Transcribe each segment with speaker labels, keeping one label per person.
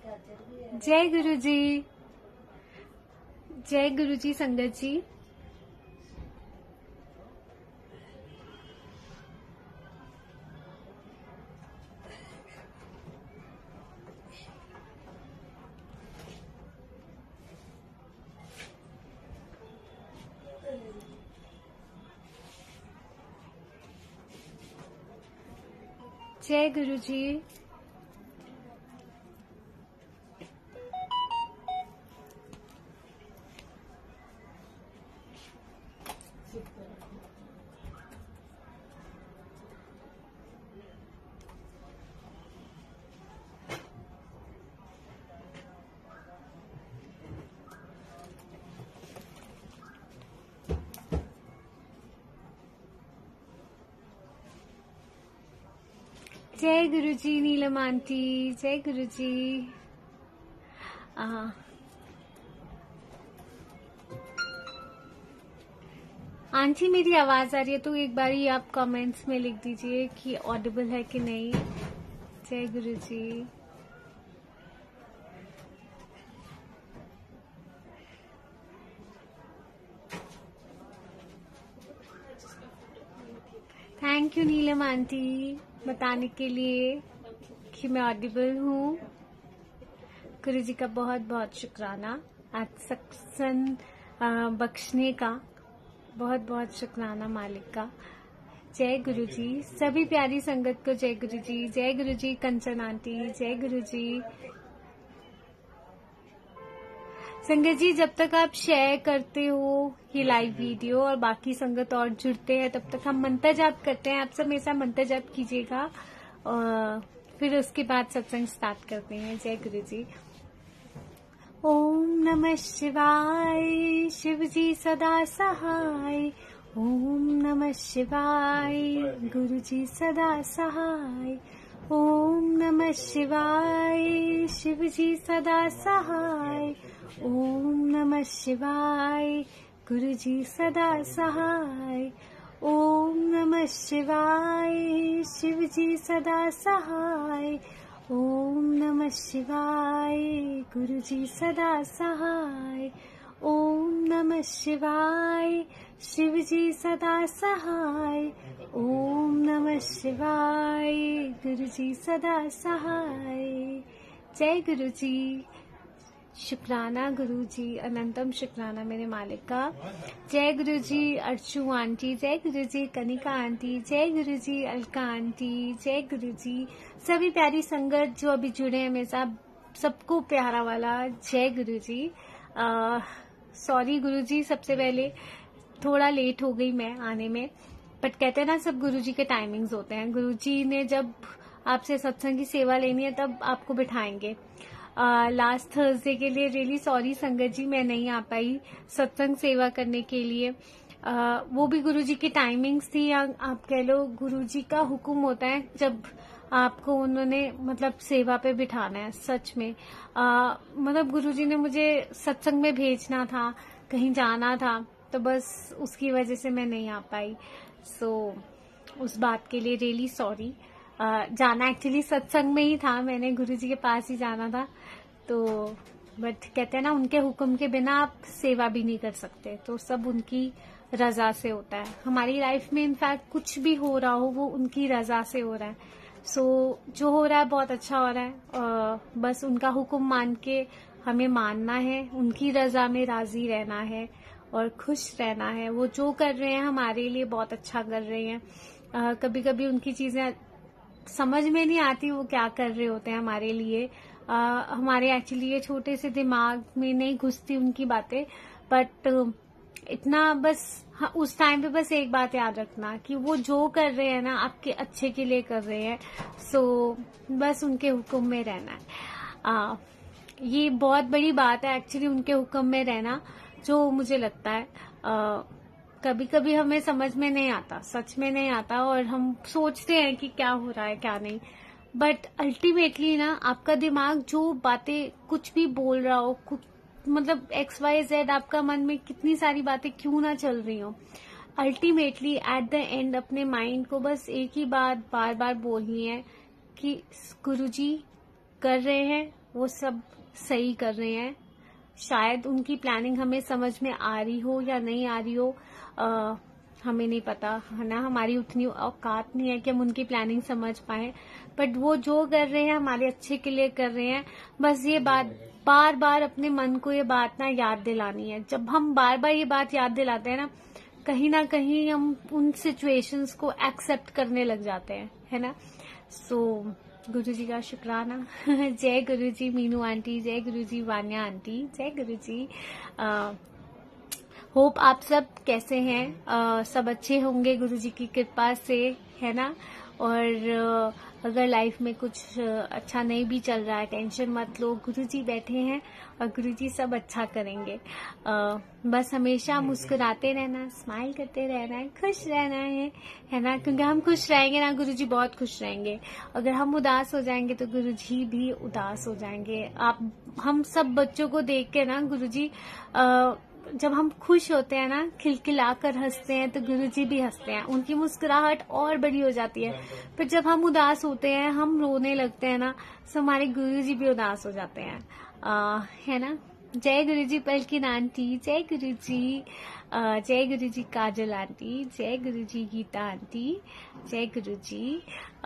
Speaker 1: जय गुरु जी, जय गुरु जी संगत जी। जय गुरु जी। जय गुरु जी नीलम आंटी, जय गुरु जी। आंटी मेरी आवाज आ रही है तो एक बारी आप कमेंट्स में लिख दीजिए कि ऑडिबल है कि नहीं। जय Guru ji. Thank you Neelam aunty बताने के लिए कि मैं ऑडिबल हूँ। गुरु जी का बहुत बहुत शुक्राना, आज सत्संग बख्शने का बहुत बहुत शुक्राना मालिक का। जय गुरु जी। सभी प्यारी संगत को जय गुरु जी। जय गुरु जी कंचन आंटी, जय गुरु जी। संगत जी जब तक आप शेयर करते हो ये लाइव वीडियो और बाकी संगत और जुड़ते हैं तब तक हम मंत्र जाप करते हैं। आप सब हमेशा मंत्र जाप कीजिएगा और फिर उसके बाद सत्संग स्टार्ट करते हैं। जय गुरु जी। ओम नमः शिवाय, शिव जी सदा सहाय। ओम नमः शिवाय, गुरु जी सदा सहाय। ओम नमः शिवाय, शिव जी सदा सहाय। ओम नमः शिवाय, गुरु जी सदा सहाय। ओम नमः शिवाय, शिव जी सदा सहाय। ओम नमः शिवाय, गुरु जी सदा सहाय। ओम नमः शिवाय, शिव जी सदा सहाय। ओम नमः शिवाय, गुरु जी सदा सहाय। जय गुरु जी। शुक्राना गुरु जी, अनंतम शुक्राना मेरे मालिक का। जय गुरु जी अर्चू आंटी, जय गुरु जी कनिका आंटी, जय गुरु जी अलका आंटी, जय गुरु जी। सभी प्यारी संगत जो अभी जुड़े हैं मेरे साथ, सबको प्यारा वाला जय गुरु जी। सॉरी गुरु जी, सबसे पहले थोड़ा लेट हो गई मैं आने में, बट कहते हैं ना सब गुरु जी के टाइमिंग्स होते हैं। गुरु जी ने जब आपसे सत्संग की सेवा लेनी है तब आपको बिठाएंगे। लास्ट थर्सडे के लिए रियली सॉरी संगत जी, मैं नहीं आ पाई सत्संग सेवा करने के लिए। वो भी गुरुजी की टाइमिंग्स थी, या आप कह लो गुरुजी का हुक्म होता है जब आपको उन्होंने मतलब सेवा पे बिठाना है। सच में मतलब गुरुजी ने मुझे सत्संग में भेजना था, कहीं जाना था, तो बस उसकी वजह से मैं नहीं आ पाई। सो उस बात के लिए रियली सॉरी। जाना एक्चुअली सत्संग में ही था, मैंने गुरुजी के पास ही जाना था, तो बट कहते हैं ना उनके हुक्म के बिना आप सेवा भी नहीं कर सकते, तो सब उनकी रजा से होता है। हमारी लाइफ में इनफैक्ट कुछ भी हो रहा हो वो उनकी रजा से हो रहा है। सो जो हो रहा है बहुत अच्छा हो रहा है, बस उनका हुक्म मान के हमें मानना है, उनकी रजा में राजी रहना है और खुश रहना है। वो जो कर रहे हैं हमारे लिए बहुत अच्छा कर रहे हैं। कभी कभी उनकी चीजें समझ में नहीं आती वो क्या कर रहे होते हैं हमारे लिए। हमारे एक्चुअली ये छोटे से दिमाग में नहीं घुसती उनकी बातें, बट इतना बस उस टाइम पे बस एक बात याद रखना कि वो जो कर रहे हैं ना आपके अच्छे के लिए कर रहे हैं। सो बस उनके हुक्म में रहना है। ये बहुत बड़ी बात है एक्चुअली, उनके हुक्म में रहना, जो मुझे लगता है कभी कभी हमें समझ में नहीं आता, सच में नहीं आता, और हम सोचते हैं कि क्या हो रहा है क्या नहीं, बट अल्टीमेटली ना आपका दिमाग जो बातें कुछ भी बोल रहा हो, मतलब XYZ आपका मन में कितनी सारी बातें क्यों ना चल रही हो, अल्टीमेटली एट द एंड अपने माइंड को बस एक ही बात बार बार बोलनी है कि गुरुजी कर रहे हैं, वो सब सही कर रहे हैं। शायद उनकी प्लानिंग हमें समझ में आ रही हो या नहीं आ रही हो, हमें नहीं पता, है ना। हमारी उतनी औकात नहीं है कि हम उनकी प्लानिंग समझ पाए, बट वो जो कर रहे हैं हमारे अच्छे के लिए कर रहे हैं। बस ये बात बार बार अपने मन को ये बात ना याद दिलानी है। जब हम बार बार ये बात याद दिलाते हैं ना कहीं हम उन सिचुएशंस को एक्सेप्ट करने लग जाते हैं, है ना। सो गुरु जी का शुक्राना। जय गुरु जी मीनू आंटी, जय गुरु जी वान्या आंटी, जय गुरु जी। होप आप सब कैसे हैं, सब अच्छे होंगे गुरु जी की कृपा से, है ना। और अगर लाइफ में कुछ अच्छा नहीं भी चल रहा है, टेंशन मत लो, गुरु जी बैठे हैं और गुरु जी सब अच्छा करेंगे। बस हमेशा मुस्कुराते रहना, स्माइल करते रहना है, खुश रहना है ना। क्योंकि हम खुश रहेंगे ना, गुरु जी बहुत खुश रहेंगे। अगर हम उदास हो जाएंगे तो गुरु जी भी उदास हो जाएंगे। हम सब बच्चों को देख के ना गुरु जी, जब हम खुश होते हैं ना, खिलखिलाकर हंसते हैं, तो गुरु जी भी हंसते हैं, उनकी मुस्कुराहट और बड़ी हो जाती है। फिर जब हम उदास होते हैं, हम रोने लगते हैं ना, तो हमारे गुरु जी भी उदास हो जाते हैं, है ना। जय गुरु जी पलकिन आंटी, जय गुरु जी, जय गुरु जी काजल आंटी, जय गुरु जी गीता आंटी, जय गुरु जी।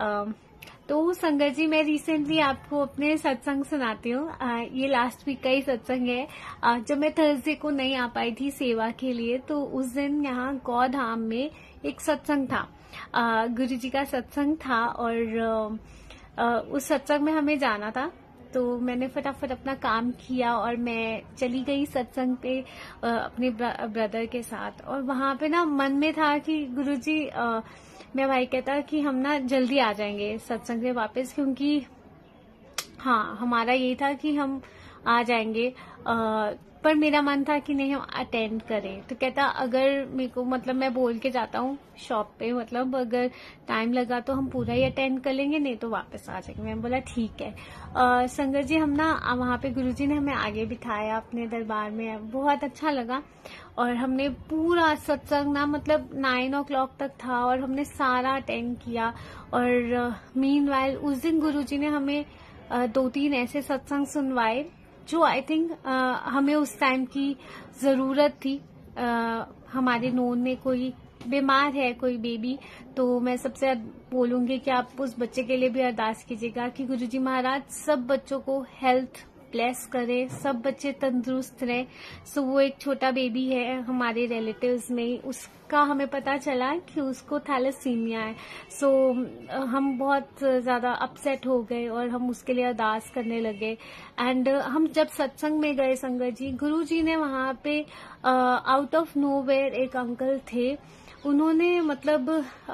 Speaker 1: तो संगत जी, मैं रिसेंटली आपको अपने सत्संग सुनाती हूँ। ये लास्ट वीक का ही सत्संग है। जब मैं थर्सडे को नहीं आ पाई थी सेवा के लिए, तो उस दिन यहाँ गौधाम में एक सत्संग था, गुरु जी का सत्संग था। और उस सत्संग में हमें जाना था, तो मैंने फटाफट अपना काम किया और मैं चली गई सत्संग पे अपने ब्रदर के साथ। और वहां पे ना मन में था कि गुरु जी, मेरा भाई कहता कि हम ना जल्दी आ जाएंगे सत्संग से वापस, क्योंकि हाँ हमारा ये था कि हम आ जाएंगे। पर मेरा मन था कि नहीं हम अटेंड करें। तो कहता अगर मेरे को, मतलब मैं बोल के जाता हूँ शॉप पे, मतलब अगर टाइम लगा तो हम पूरा ही अटेंड कर लेंगे, नहीं तो वापस आ जाएंगे। मैं बोला ठीक है। संगत जी, हम ना वहाँ पे गुरुजी ने हमें आगे बिठाया अपने दरबार में, बहुत अच्छा लगा। और हमने पूरा सत्संग ना, मतलब 9 o'clock तक था और हमने सारा अटेंड किया। और मीनवाइल उस दिन गुरुजी ने हमें 2-3 ऐसे सत्संग सुनवाए जो आई थिंक हमें उस टाइम की जरूरत थी। हमारे नोन में कोई बीमार है, कोई बेबी, तो मैं सबसे बोलूंगी कि आप उस बच्चे के लिए भी अरदास कीजिएगा कि गुरुजी महाराज सब बच्चों को हेल्थ ब्लेस करे, सब बच्चे तंदुरुस्त रहे। सो वो एक छोटा बेबी है हमारे रिलेटिव्स में, उसका हमें पता चला कि उसको थैलेसीमिया है। सो हम बहुत ज्यादा अपसेट हो गए और हम उसके लिए अरदास करने लगे। एंड हम जब सत्संग में गए संगत जी, गुरु जी ने वहां पे आउट ऑफ नोवेयर एक अंकल थे, उन्होंने मतलब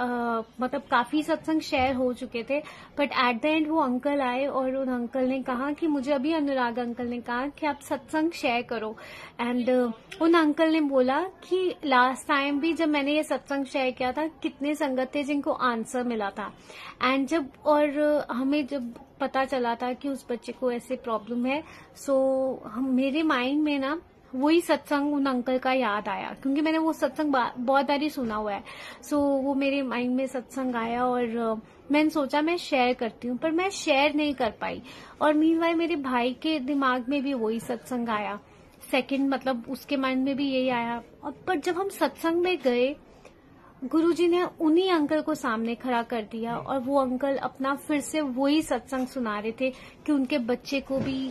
Speaker 1: काफी सत्संग शेयर हो चुके थे, बट एट द एंड वो अंकल आए और उन अंकल ने कहा कि मुझे अभी अनुराग अंकल ने कहा कि आप सत्संग शेयर करो। एंड उन अंकल ने बोला कि लास्ट टाइम भी जब मैंने ये सत्संग शेयर किया था, कितने संगत थे जिनको आंसर मिला था। एंड हमें जब पता चला था कि उस बच्चे को ऐसे प्रॉब्लम है, सो मेरे माइंड में ना वही सत्संग उन अंकल का याद आया, क्योंकि मैंने वो सत्संग बहुत बारी सुना हुआ है। सो वो मेरे माइंड में सत्संग आया और मैंने सोचा मैं शेयर करती हूँ, पर मैं शेयर नहीं कर पाई। और मीनवाइल मेरे भाई के दिमाग में भी वही सत्संग आया, सेकंड मतलब उसके माइंड में भी यही आया। और पर जब हम सत्संग में गए, गुरुजी ने उन्हीं अंकल को सामने खड़ा कर दिया और वो अंकल अपना फिर से वही सत्संग सुना रहे थे कि उनके बच्चे को भी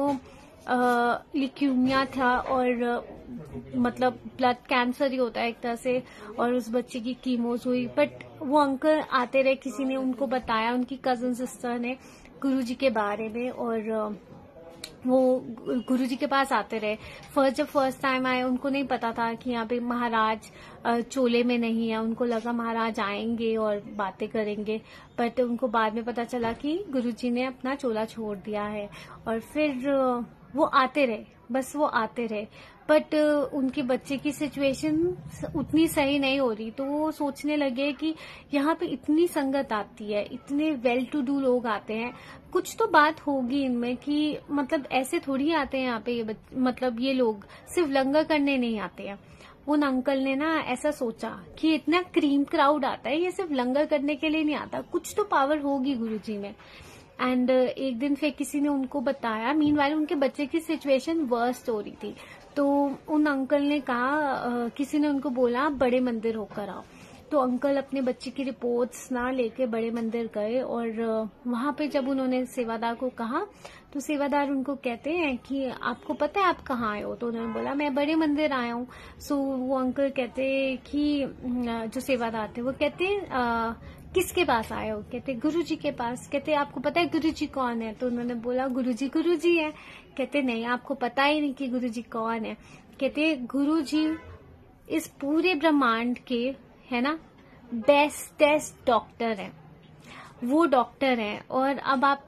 Speaker 1: ल्यूकीमिया था और मतलब ब्लड कैंसर ही होता है एक तरह से, और उस बच्चे की कीमोस हुई। बट वो अंकल आते रहे, किसी ने उनको बताया, उनकी कजन सिस्टर ने गुरुजी के बारे में, और वो गुरुजी के पास आते रहे। जब फर्स्ट टाइम आए, उनको नहीं पता था कि यहाँ पे महाराज चोले में नहीं है, उनको लगा महाराज आएंगे और बातें करेंगे, बट उनको बाद में पता चला कि गुरुजी ने अपना चोला छोड़ दिया है। और फिर वो आते रहे, बस वो आते रहे, बट उनके बच्चे की सिचुएशन उतनी सही नहीं हो रही। तो वो सोचने लगे कि यहाँ पे इतनी संगत आती है, इतने वेल टू डू लोग आते हैं, कुछ तो बात होगी इनमें कि मतलब ऐसे थोड़ी आते हैं यहाँ पे मतलब ये लोग सिर्फ लंगर करने नहीं आते हैं। उन अंकल ने ना ऐसा सोचा कि इतना क्रीम क्राउड आता है, ये सिर्फ लंगर करने के लिए नहीं आता, कुछ तो पावर होगी गुरुजी में। एंड एक दिन फिर किसी ने उनको बताया, मीनवाइल उनके बच्चे की सिचुएशन वर्स्ट हो रही थी, तो उन अंकल ने कहा, किसी ने उनको बोला आप बड़े मंदिर होकर आओ। तो अंकल अपने बच्चे की रिपोर्ट्स ना लेके बड़े मंदिर गए, और वहां पे जब उन्होंने सेवादार को कहा तो सेवादार उनको कहते हैं कि आपको पता है आप कहाँ आए हो? तो उन्होंने बोला मैं बड़े मंदिर आया हूँ। सो वो अंकल कहते कि जो सेवादार थे वो कहते किसके पास आए हो? कहते गुरुजी के पास। कहते आपको पता है गुरुजी कौन है? तो उन्होंने बोला गुरुजी है। कहते नहीं, आपको पता ही नहीं कि गुरुजी कौन है। कहते गुरुजी इस पूरे ब्रह्मांड के, है ना, बेस्टेस्ट डॉक्टर है, वो डॉक्टर है। और अब आप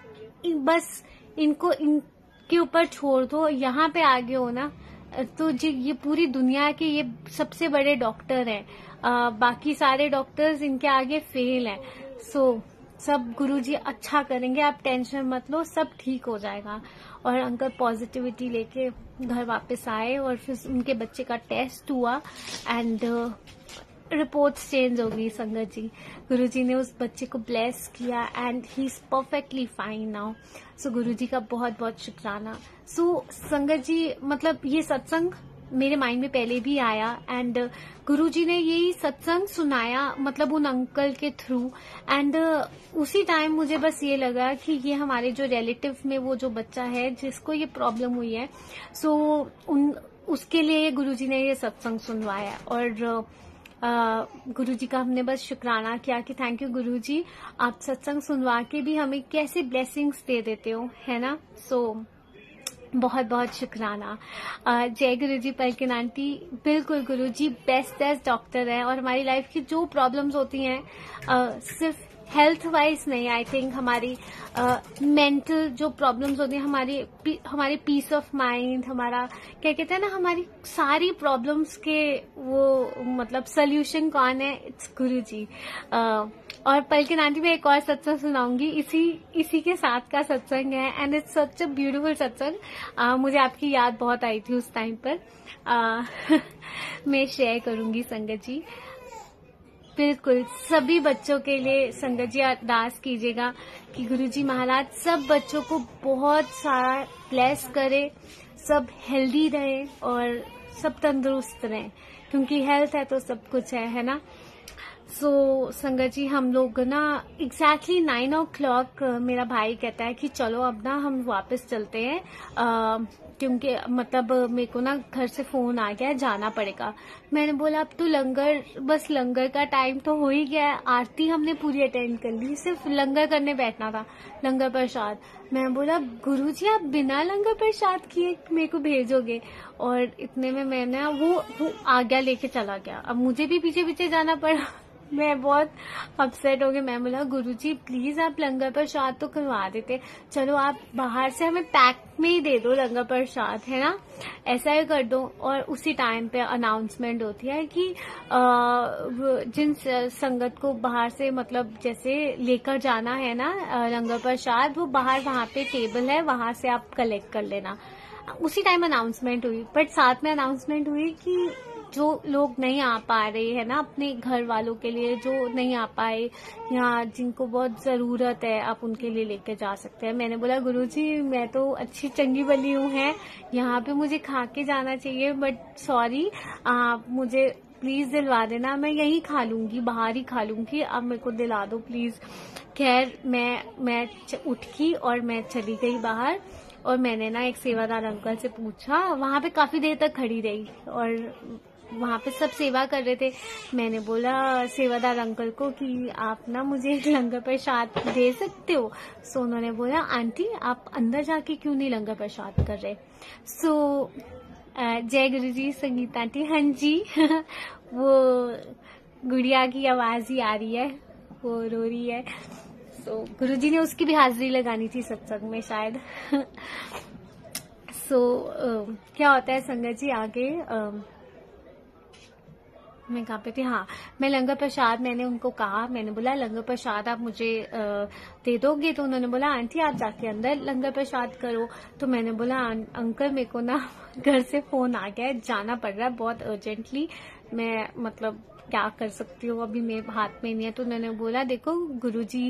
Speaker 1: बस इनको इनके ऊपर छोड़ दो, यहाँ पे आगे हो ना तो जी ये पूरी दुनिया के ये सबसे बड़े डॉक्टर हैं। बाकी सारे डॉक्टर्स इनके आगे फेल हैं। सो सब गुरुजी अच्छा करेंगे, आप टेंशन मत लो, सब ठीक हो जाएगा। और अंकल पॉजिटिविटी लेके घर वापस आए, और फिर उनके बच्चे का टेस्ट हुआ एंड रिपोर्ट्स चेंज हो गई। संगत जी, गुरुजी ने उस बच्चे को ब्लेस किया and he is perfectly fine now. So Guruji का बहुत बहुत शुक्राना। सो संगत जी, मतलब ये सत्संग मेरे माइंड में पहले भी आया एंड गुरुजी ने यही सत्संग सुनाया, मतलब उन अंकल के थ्रू। एंड उसी टाइम मुझे बस ये लगा कि ये हमारे जो रिलेटिव में वो जो बच्चा है जिसको ये प्रॉब्लम हुई है, सो उसके लिए गुरुजी ने ये सत्संग सुनवाया। और गुरुजी का हमने बस शुक्राना किया कि थैंक यू गुरुजी, आप सत्संग सुनवा के भी हमें कैसे ब्लेसिंग्स दे देते हो, है ना। सो बहुत बहुत शुक्राना। जय गुरुजी। पलकिन आंटी, बिल्कुल गुरुजी बेस्ट डॉक्टर है, और हमारी लाइफ की जो प्रॉब्लम्स होती हैं सिर्फ हेल्थ वाइज नहीं, आई थिंक हमारी मेंटल जो प्रॉब्लम्स होती हैं, हमारी पीस ऑफ माइंड, हमारा क्या कहते हैं ना, हमारी सारी प्रॉब्लम्स के वो मतलब सोल्यूशन कौन है? इट्स गुरुजी। और पलकिन आंटी मैं एक और सत्संग सुनाऊंगी, इसी के साथ का सत्संग है and it's such a beautiful satsang. मुझे आपकी याद बहुत आई थी उस टाइम पर। मैं शेयर करूंगी संगत जी। बिल्कुल सभी बच्चों के लिए संगत जी अरदास कीजिएगा कि गुरुजी महाराज सब बच्चों को बहुत सारा ब्लेस करे, सब हेल्दी रहे और सब तंदुरुस्त रहे, क्योंकि हेल्थ है तो सब कुछ है ना। सो संगत जी, हम लोग ना एग्जैक्टली 9 o'clock मेरा भाई कहता है कि चलो अब ना हम वापस चलते हैं, क्योंकि मतलब मेरे को ना घर से फोन आ गया है, जाना पड़ेगा। मैंने बोला अब तो बस लंगर का टाइम तो हो ही गया है, आरती हमने पूरी अटेंड कर ली, सिर्फ लंगर करने बैठना था, लंगर प्रसाद। मैं बोला गुरुजी आप बिना लंगर प्रसाद किए मेरे को भेजोगे? और इतने में मैंने वो आज्ञा लेके चला गया। अब मुझे भी पीछे पीछे जाना पड़ा। मैं बहुत अपसेट हो गई। मैं बोला गुरुजी प्लीज आप लंगर प्रसाद तो करवा देते, चलो आप बाहर से हमें पैक में ही दे दो लंगर प्रसाद, है ना, ऐसा ही कर दो। और उसी टाइम पे अनाउंसमेंट होती है कि जिन संगत को बाहर से मतलब जैसे लेकर जाना है ना लंगर प्रसाद, वो बाहर वहां पे टेबल है, वहां से आप कलेक्ट कर लेना। उसी टाइम अनाउंसमेंट हुई, बट साथ में अनाउंसमेंट हुई कि जो लोग नहीं आ पा रहे हैं ना अपने घर वालों के लिए, जो नहीं आ पाए या जिनको बहुत जरूरत है, आप उनके लिए लेके जा सकते हैं। मैंने बोला गुरुजी मैं तो अच्छी चंगी बनी हूँ है, यहाँ पे मुझे खा के जाना चाहिए, बट सॉरी आप मुझे प्लीज दिलवा देना, मैं यहीं खा लूंगी, बाहर ही खा लूंगी, आप मेरे को दिला दो प्लीज। खैर मैं उठी और मैं चली गई बाहर, और मैंने ना एक सेवादार अंकल से पूछा, वहां पे काफी देर तक खड़ी रही और वहां पे सब सेवा कर रहे थे। मैंने बोला सेवादार अंकल को कि आप ना मुझे एक लंगर प्रसाद दे सकते हो? सो उन्होंने बोला आंटी आप अंदर जाके क्यों नहीं लंगर प्रसाद कर रहे? सो जय गुरुजी। संगीता आंटी, हाँ जी वो गुड़िया की आवाज ही आ रही है, वो रो रही है। सो गुरुजी ने उसकी भी हाजिरी लगानी थी सत्संग में शायद। सो क्या होता है संगत जी आगे, मैं कहाँ पे थी, हाँ मैं लंगर प्रसाद, मैंने उनको कहा, मैंने बोला लंगर प्रसाद आप मुझे दे दोगे? तो उन्होंने बोला आंटी आप जाके अंदर लंगर प्रसाद करो। तो मैंने बोला अंकल मेरे को ना घर से फोन आ गया है, जाना पड़ रहा है बहुत अर्जेंटली, मैं मतलब क्या कर सकती हूँ, अभी मेरे हाथ में नहीं है। तो उन्होंने बोला देखो गुरुजी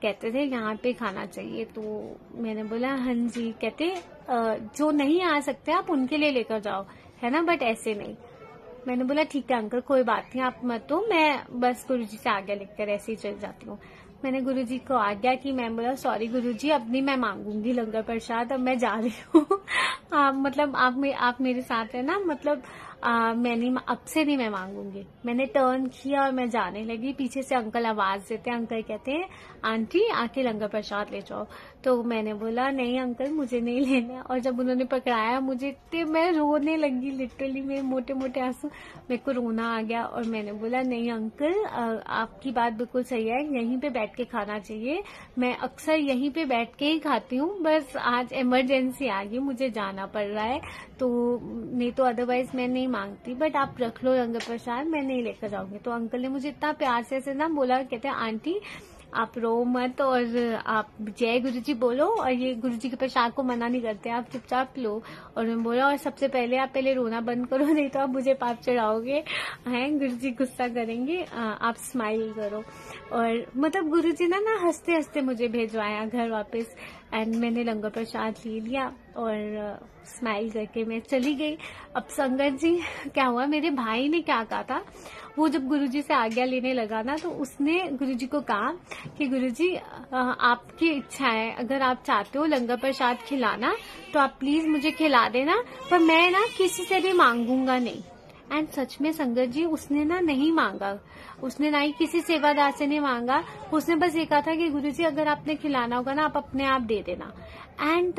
Speaker 1: कहते थे यहाँ पे खाना चाहिए। तो मैंने बोला हाँ जी। कहते जो नहीं आ सकते आप उनके लिए लेकर जाओ, है ना, बट ऐसे नहीं। मैंने बोला ठीक है अंकल, कोई बात नहीं, आप मत हो, मैं बस गुरुजी से आज्ञा लेकर ऐसे ही चल जाती हूँ। मैंने गुरुजी को आज्ञा की। मैं बोला सॉरी गुरुजी, अब नहीं मैं मांगूंगी लंगर प्रसाद, अब मैं जा रही हूँ। मतलब आप मेरे साथ है ना, मतलब मैं नहीं, अब से नहीं मैं मांगूंगी। मैंने टर्न किया और मैं जाने लगी। पीछे से अंकल आवाज देते हैं, अंकल कहते हैं आंटी आके लंगर प्रसाद ले जाओ। तो मैंने बोला नहीं अंकल मुझे नहीं लेना। और जब उन्होंने पकड़ाया मुझे तो मैं रोने लगी, लिटरली मेरे मोटे मोटे आंसू, मेरे को रोना आ गया। और मैंने बोला नहीं अंकल आपकी बात बिल्कुल सही है, यहीं पे बैठ के खाना चाहिए, मैं अक्सर यहीं पे बैठ के ही खाती हूँ, बस आज इमरजेंसी आ गई, मुझे जाना पड़ रहा है, तो नहीं तो अदरवाइज मैं नहीं मांगती, बट आप रख लो लंगर प्रसाद, मैं नहीं लेकर जाऊंगी। तो अंकल ने मुझे इतना प्यार से ऐसे ना बोला, कहते हैं आंटी आप रो मत और आप जय गुरुजी बोलो, और ये गुरुजी के प्रसाद को मना नहीं करते, आप चुपचाप लो। और मैं बोला और सबसे पहले आप पहले रोना बंद करो, नहीं तो आप मुझे पाप चढ़ाओगे, हैं गुरुजी गुस्सा करेंगे, आप स्माइल करो। और मतलब गुरुजी ना हंसते हंसते मुझे भेजवाया घर वापस। एंड मैंने लंगर प्रसाद ले लिया और स्माइल करके मैं चली गई। अब संगत जी क्या हुआ, मेरे भाई ने क्या कहा था, वो जब गुरुजी से आज्ञा लेने लगा ना, तो उसने गुरुजी को कहा कि गुरुजी आपकी इच्छा है, अगर आप चाहते हो लंगर प्रसाद खिलाना तो आप प्लीज मुझे खिला देना, पर मैं ना किसी से भी मांगूंगा नहीं। एंड सच में संगत जी उसने ना नहीं मांगा, उसने ना ही किसी सेवादार से नहीं मांगा, उसने बस ये कहा था कि गुरुजी अगर आपने खिलाना होगा ना आप अपने आप दे देना। एंड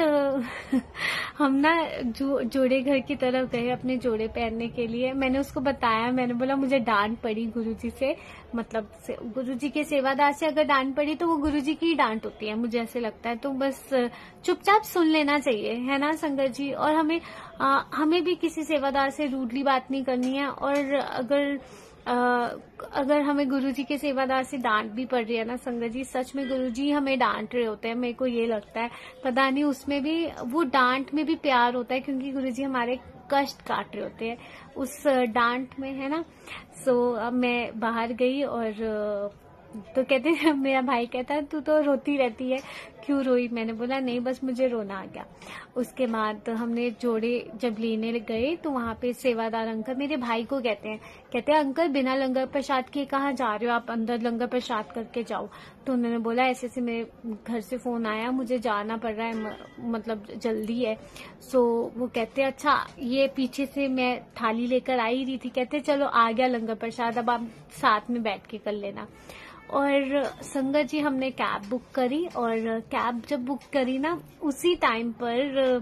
Speaker 1: हम ना जोड़े घर की तरफ गए अपने जोड़े पहनने के लिए। मैंने उसको बताया, मैंने बोला मुझे डांट पड़ी गुरुजी से, मतलब गुरुजी के सेवादार से अगर डांट पड़ी तो वो गुरुजी की ही डांट होती है, मुझे ऐसे लगता है, तो बस चुपचाप सुन लेना चाहिए, है ना संगत जी। और हमें भी किसी सेवादार से रूडली बात नहीं करनी है। और अगर हमें गुरुजी के सेवादार से डांट भी पड़ रही है ना संगत जी, सच में गुरुजी हमें डांट रहे होते हैं, मेरे को ये लगता है, पता नहीं उसमें भी वो डांट में भी प्यार होता है, क्योंकि गुरुजी हमारे कष्ट काट रहे होते हैं उस डांट में, है ना। सो मैं बाहर गई और तो कहते हैं, मेरा भाई कहता है तू तो रोती रहती है, क्यों रोई? मैंने बोला नहीं बस मुझे रोना आ गया। उसके बाद हमने जोड़े जब लेने गए तो वहां पे सेवादार अंकल मेरे भाई को कहते हैं अंकल बिना लंगर प्रसाद के कहाँ जा रहे हो, आप अंदर लंगर प्रसाद करके जाओ। तो उन्होंने बोला ऐसे मेरे घर से फोन आया, मुझे जाना पड़ रहा है, मतलब जल्दी है। सो वो कहते अच्छा, ये पीछे से मैं थाली लेकर आई रही थी, कहते चलो आ गया लंगर प्रसाद, अब आप साथ में बैठ के कर लेना। और संगत जी हमने कैब बुक करी, और कैब जब बुक करी ना उसी टाइम पर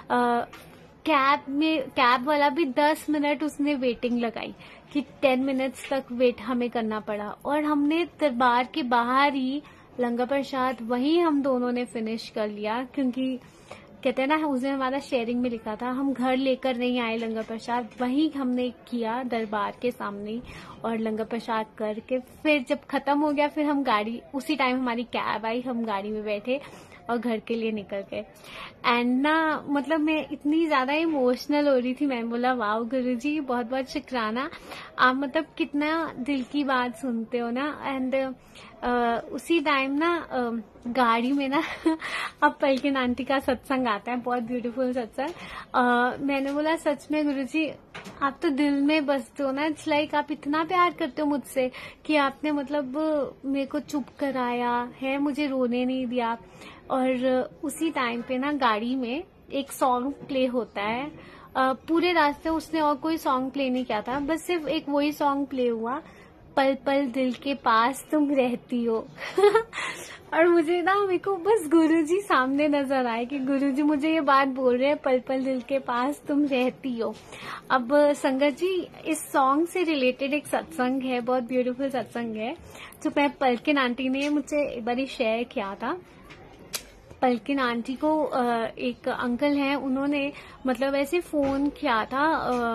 Speaker 1: कैब वाला भी 10 मिनट उसने वेटिंग लगाई कि 10 मिनट्स तक वेट हमें करना पड़ा। और हमने दरबार के बाहर ही लंगर प्रसाद वहीं हम दोनों ने फिनिश कर लिया, क्योंकि कहते हैं ना उसने हमारा शेयरिंग में लिखा था, हम घर लेकर नहीं आए लंगर प्रसाद, वहीं हमने किया दरबार के सामने। और लंगर प्रसाद करके फिर जब खत्म हो गया फिर हम गाड़ी, उसी टाइम हमारी कैब आई, हम गाड़ी में बैठे और घर के लिए निकल गए। एंड ना मतलब मैं इतनी ज्यादा इमोशनल हो रही थी, मैंने बोला वाह गुरुजी बहुत बहुत शुक्राना, आप मतलब कितना दिल की बात सुनते हो ना। एंड उसी टाइम ना गाड़ी में ना अब पलकिन आंटी का सत्संग आता है, बहुत ब्यूटीफुल सत्संग। मैंने बोला सच में गुरुजी आप तो दिल में बसते हो ना, इट्स लाइक आप इतना प्यार करते हो मुझसे कि आपने मतलब मेरे को चुप कराया है, मुझे रोने नहीं दिया। और उसी टाइम पे ना गाड़ी में एक सॉन्ग प्ले होता है, पूरे रास्ते उसने और कोई सॉन्ग प्ले नहीं किया था, बस सिर्फ एक वही सॉन्ग प्ले हुआ, पल पल दिल के पास तुम रहती हो। और मुझे ना मेरे को बस गुरुजी सामने नजर आए कि गुरुजी मुझे ये बात बोल रहे हैं, पल पल दिल के पास तुम रहती हो। अब संगत जी इस सॉन्ग से रिलेटेड एक सत्संग है, बहुत ब्यूटीफुल सत्संग है, जो मैं पलकिन आंटी ने मुझे एक बार शेयर किया था। पलकिन आंटी को एक अंकल हैं, उन्होंने मतलब ऐसे फोन किया था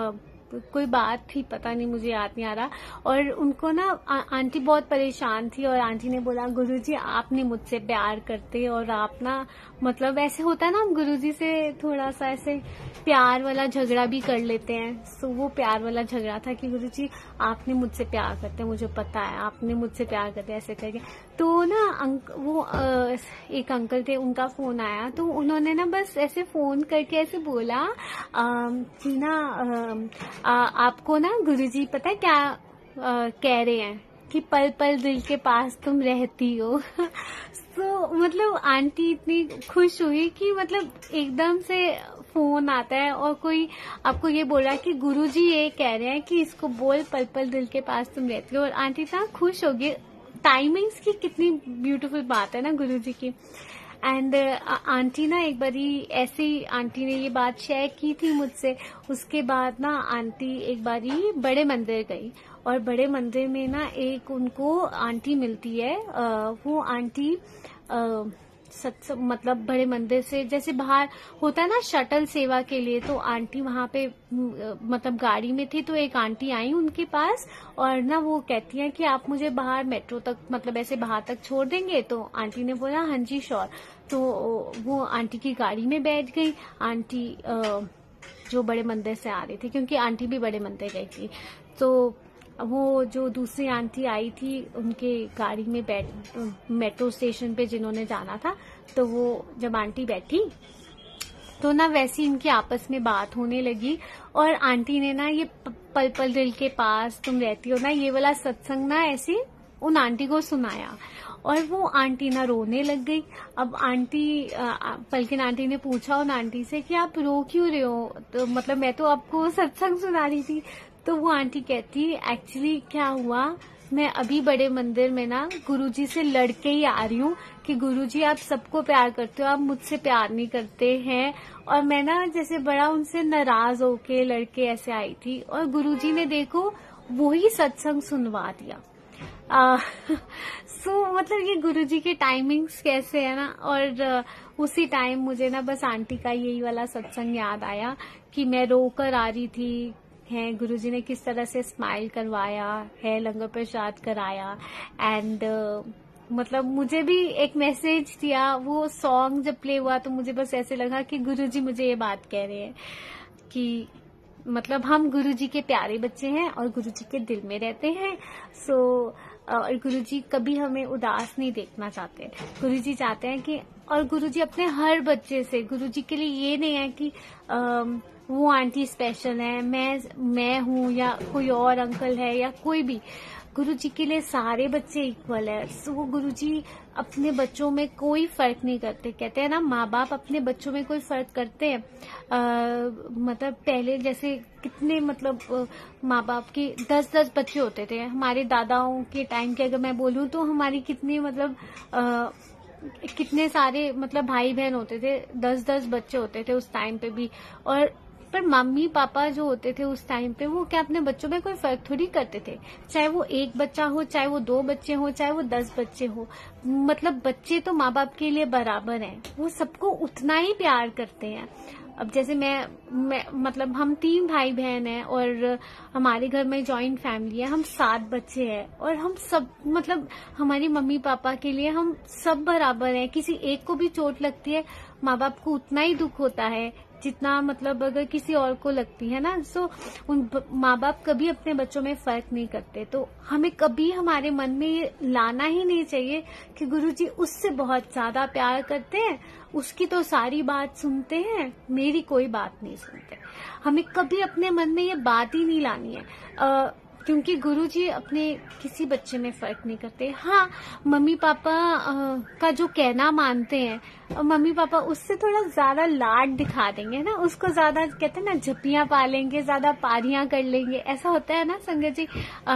Speaker 1: कोई बात थी, पता नहीं, मुझे याद नहीं आ रहा। और उनको ना आंटी बहुत परेशान थी और आंटी ने बोला गुरुजी आप नहीं मुझसे प्यार करते और आप ना मतलब ऐसे होता है ना, हम गुरुजी से थोड़ा सा ऐसे प्यार वाला झगड़ा भी कर लेते हैं। सो वो प्यार वाला झगड़ा था कि गुरुजी आपने मुझसे प्यार करते, मुझे पता है आपने मुझसे प्यार करते, ऐसे करके। तो ना एक अंकल थे, उनका फोन आया, तो उन्होंने ना बस ऐसे फोन करके ऐसे बोला कि ना आपको ना गुरुजी पता है क्या कह रहे हैं कि पल पल दिल के पास तुम रहती हो। तो मतलब आंटी इतनी खुश हुई कि मतलब एकदम से फोन आता है और कोई आपको ये बोल रहा है कि गुरुजी ये कह रहे हैं कि इसको बोल पल पल दिल के पास तुम रहती हो। और आंटी इतना खुश हो गई। टाइमिंग्स की कितनी ब्यूटीफुल बात है ना गुरुजी की। एंड आंटी ना एक बारी ऐसे ही आंटी ने ये बात शेयर की थी मुझसे। उसके बाद ना आंटी एक बारी बड़े मंदिर गई और बड़े मंदिर में ना एक उनको आंटी मिलती है। वो आंटी मतलब बड़े मंदिर से जैसे बाहर होता है ना शटल सेवा के लिए, तो आंटी वहां पे मतलब गाड़ी में थी, तो एक आंटी आई उनके पास और ना वो कहती है कि आप मुझे बाहर मेट्रो तक मतलब ऐसे बाहर तक छोड़ देंगे। तो आंटी ने बोला हाँ जी श्योर। तो वो आंटी की गाड़ी में बैठ गई। आंटी जो बड़े मंदिर से आ रही थी, क्योंकि आंटी भी बड़े मंदिर गई थी, तो वो जो दूसरी आंटी आई थी उनके गाड़ी में मेट्रो स्टेशन पे जिन्होंने जाना था, तो वो जब आंटी बैठी तो ना वैसी इनकी आपस में बात होने लगी। और आंटी ने ना ये पल पल दिल के पास तुम रहती हो ना, ये वाला सत्संग ना ऐसे उन आंटी को सुनाया और वो आंटी ना रोने लग गई। अब आंटी पलकिन आंटी ने पूछा उन आंटी से कि आप रो क्यों रहे हो, तो मतलब मैं तो आपको सत्संग सुना रही थी। तो वो आंटी कहती एक्चुअली क्या हुआ, मैं अभी बड़े मंदिर में ना गुरुजी से लड़के ही आ रही हूँ कि गुरुजी आप सबको प्यार करते हो, आप मुझसे प्यार नहीं करते हैं। और मैं ना जैसे बड़ा उनसे नाराज होके लड़के ऐसे आई थी और गुरुजी ने देखो वही सत्संग सुनवा दिया। सो मतलब ये गुरुजी के टाइमिंग्स कैसे है ना। और उसी टाइम मुझे ना बस आंटी का यही वाला सत्संग याद आया कि मैं रोकर आ रही थी, है गुरुजी ने किस तरह से स्माइल करवाया है, लंगर प्रसाद कराया। एंड मतलब मुझे भी एक मैसेज दिया। वो सॉन्ग जब प्ले हुआ तो मुझे बस ऐसे लगा कि गुरुजी मुझे ये बात कह रहे हैं कि मतलब हम गुरुजी के प्यारे बच्चे हैं और गुरुजी के दिल में रहते हैं। सो और गुरुजी कभी हमें उदास नहीं देखना चाहते। गुरुजी चाहते हैं कि, और गुरुजी अपने हर बच्चे से, गुरुजी के लिए ये नहीं है कि वो आंटी स्पेशल है, मैं हूँ या कोई और अंकल है या कोई भी, गुरुजी के लिए सारे बच्चे इक्वल है। सो वो गुरुजी अपने बच्चों में कोई फर्क नहीं करते। कहते हैं ना माँ बाप अपने बच्चों में कोई फर्क करते हैं। मतलब पहले जैसे कितने मतलब माँ बाप के 10-10 बच्चे होते थे। हमारे दादाओं के टाइम के अगर मैं बोलूँ तो हमारी कितनी मतलब कितने सारे मतलब भाई बहन होते थे, 10-10 बच्चे होते थे उस टाइम पे भी। और पर मम्मी पापा जो होते थे उस टाइम पे वो क्या अपने बच्चों में कोई फर्क थोड़ी करते थे, चाहे वो एक बच्चा हो, चाहे वो 2 बच्चे हो, चाहे वो 10 बच्चे हो। मतलब बच्चे तो माँ बाप के लिए बराबर हैं, वो सबको उतना ही प्यार करते हैं। अब जैसे मैं मतलब हम 3 भाई बहन हैं और हमारे घर में जॉइंट फैमिली है, हम 7 बच्चे हैं और हम सब मतलब हमारी मम्मी पापा के लिए हम सब बराबर हैं। किसी एक को भी चोट लगती है माँ बाप को उतना ही दुख होता है जितना मतलब अगर किसी और को लगती है ना। सो उन माँ बाप कभी अपने बच्चों में फर्क नहीं करते। तो हमें कभी हमारे मन में ये लाना ही नहीं चाहिए कि गुरुजी उससे बहुत ज्यादा प्यार करते हैं, उसकी तो सारी बात सुनते हैं, मेरी कोई बात नहीं सुनते। हमें कभी अपने मन में ये बात ही नहीं लानी है क्योंकि गुरुजी अपने किसी बच्चे में फर्क नहीं करते। हाँ, मम्मी पापा का जो कहना मानते हैं, मम्मी पापा उससे थोड़ा ज्यादा लाड दिखा देंगे ना, उसको ज्यादा कहते हैं ना झप्पियां पालेंगे, ज्यादा पारियां कर लेंगे, ऐसा होता है ना संगत जी।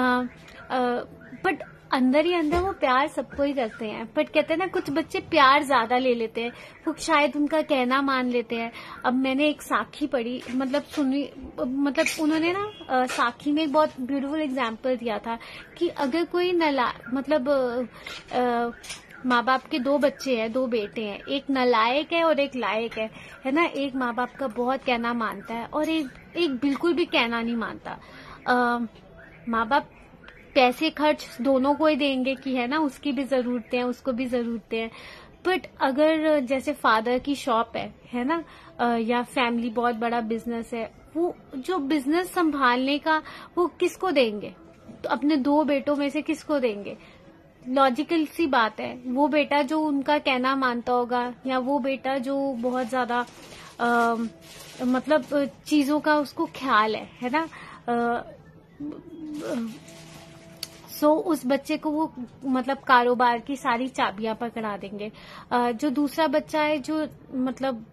Speaker 1: बट अंदर ही अंदर वो प्यार सबको ही करते हैं। बट कहते हैं ना कुछ बच्चे प्यार ज्यादा ले लेते हैं, वो शायद उनका कहना मान लेते हैं। अब मैंने एक साखी पढ़ी, मतलब सुनी, मतलब उन्होंने ना साखी में एक बहुत ब्यूटीफुल एग्जाम्पल दिया था कि अगर कोई माँ बाप के 2 बच्चे हैं, 2 बेटे हैं, एक नालायक है और एक लायक है ना। एक माँ बाप का बहुत कहना मानता है और एक बिल्कुल भी कहना नहीं मानता। माँ बाप पैसे खर्च दोनों को ही देंगे कि है ना, उसकी भी जरूरतें हैं, उसको भी जरूरतें हैं। बट अगर जैसे फादर की शॉप है ना, या फैमिली बहुत बड़ा बिजनेस है, वो जो बिजनेस संभालने का वो किसको देंगे? तो अपने 2 बेटों में से किसको देंगे? लॉजिकल सी बात है, वो बेटा जो उनका कहना मानता होगा, या वो बेटा जो बहुत ज्यादा मतलब चीजों का उसको ख्याल है ना, सो उस बच्चे को वो मतलब कारोबार की सारी चाबियां पकड़ा देंगे। जो दूसरा बच्चा है जो मतलब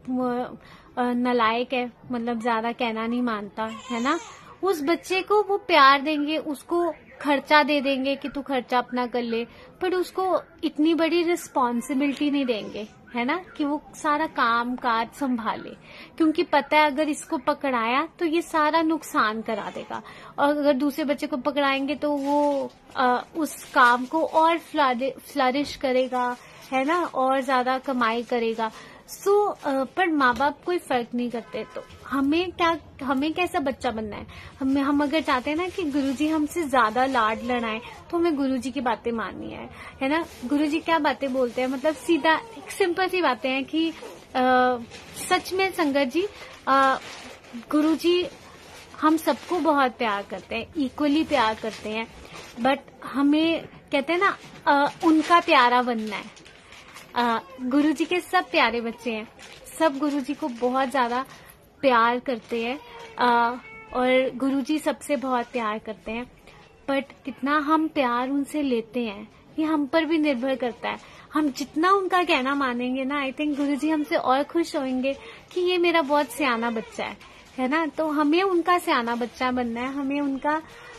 Speaker 1: नालायक है, मतलब ज्यादा कहना नहीं मानता है ना, उस बच्चे को वो प्यार देंगे, उसको खर्चा दे देंगे कि तू खर्चा अपना कर ले, पर उसको इतनी बड़ी रिस्पॉन्सिबिलिटी नहीं देंगे है ना, कि वो सारा काम काज संभाले, क्योंकि पता है अगर इसको पकड़ाया तो ये सारा नुकसान करा देगा, और अगर दूसरे बच्चे को पकड़ाएंगे तो वो उस काम को और फ्लरिश करेगा है ना, और ज्यादा कमाई करेगा। पर माँ बाप कोई फर्क नहीं करते। तो हमें कैसा बच्चा बनना है? हम अगर चाहते हैं ना कि गुरुजी हमसे ज्यादा लाड लड़ाएं, तो हमें गुरुजी की बातें माननी है ना। गुरुजी क्या बातें बोलते हैं, मतलब सीधा एक सिंपल सी बातें हैं कि सच में संगत जी, गुरुजी हम सबको बहुत प्यार करते हैं, इक्वली प्यार करते हैं, बट हमें कहते हैं ना उनका प्यारा बनना है। गुरुजी के सब प्यारे बच्चे हैं, सब गुरुजी को बहुत ज्यादा प्यार करते हैं, और गुरुजी सबसे बहुत प्यार करते हैं। बट कितना हम प्यार उनसे लेते हैं ये हम पर भी निर्भर करता है। हम जितना उनका कहना मानेंगे ना, आई थिंक गुरुजी हमसे और खुश होंगे कि ये मेरा बहुत सियाना बच्चा है ना। तो हमें उनका सियाना बच्चा बनना है, हमें उनका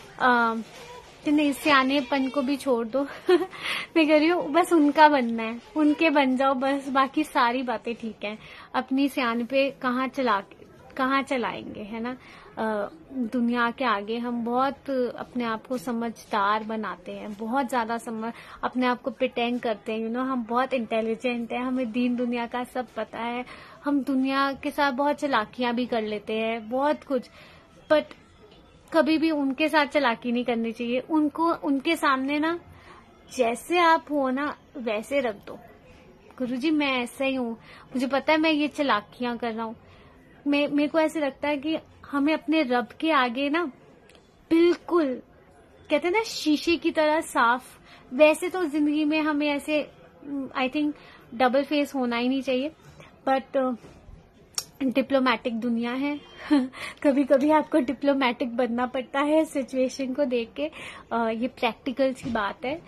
Speaker 1: नहीं, सियानेपन को भी छोड़ दो मैं कह रही हूँ बस उनका बनना है, उनके बन जाओ बस, बाकी सारी बातें ठीक है। अपनी सियाने पे कहाँ चलाएंगे है ना। दुनिया के आगे हम बहुत अपने आप को समझदार बनाते हैं, बहुत ज्यादा अपने आप को प्रिटेंड करते हैं, हम बहुत इंटेलिजेंट हैं, हमें दीन दुनिया का सब पता है, हम दुनिया के साथ बहुत चालाकियां भी कर लेते हैं, बहुत कुछ। बट कभी भी उनके साथ चालाकी नहीं करनी चाहिए। उनके सामने ना जैसे आप हो ना वैसे रख दो, गुरुजी मैं ऐसा ही हूँ, मुझे पता है मैं ये चालाकियां कर रहा हूँ। मेरे को ऐसे लगता है कि हमें अपने रब के आगे ना बिल्कुल कहते हैं ना शीशे की तरह साफ, वैसे तो जिंदगी में हमें ऐसे आई थिंक डबल फेस होना ही नहीं चाहिए, बट डिप्लोमेटिक दुनिया है कभी कभी आपको डिप्लोमेटिक बनना पड़ता है सिचुएशन को देख के। ये प्रैक्टिकल सी बात है।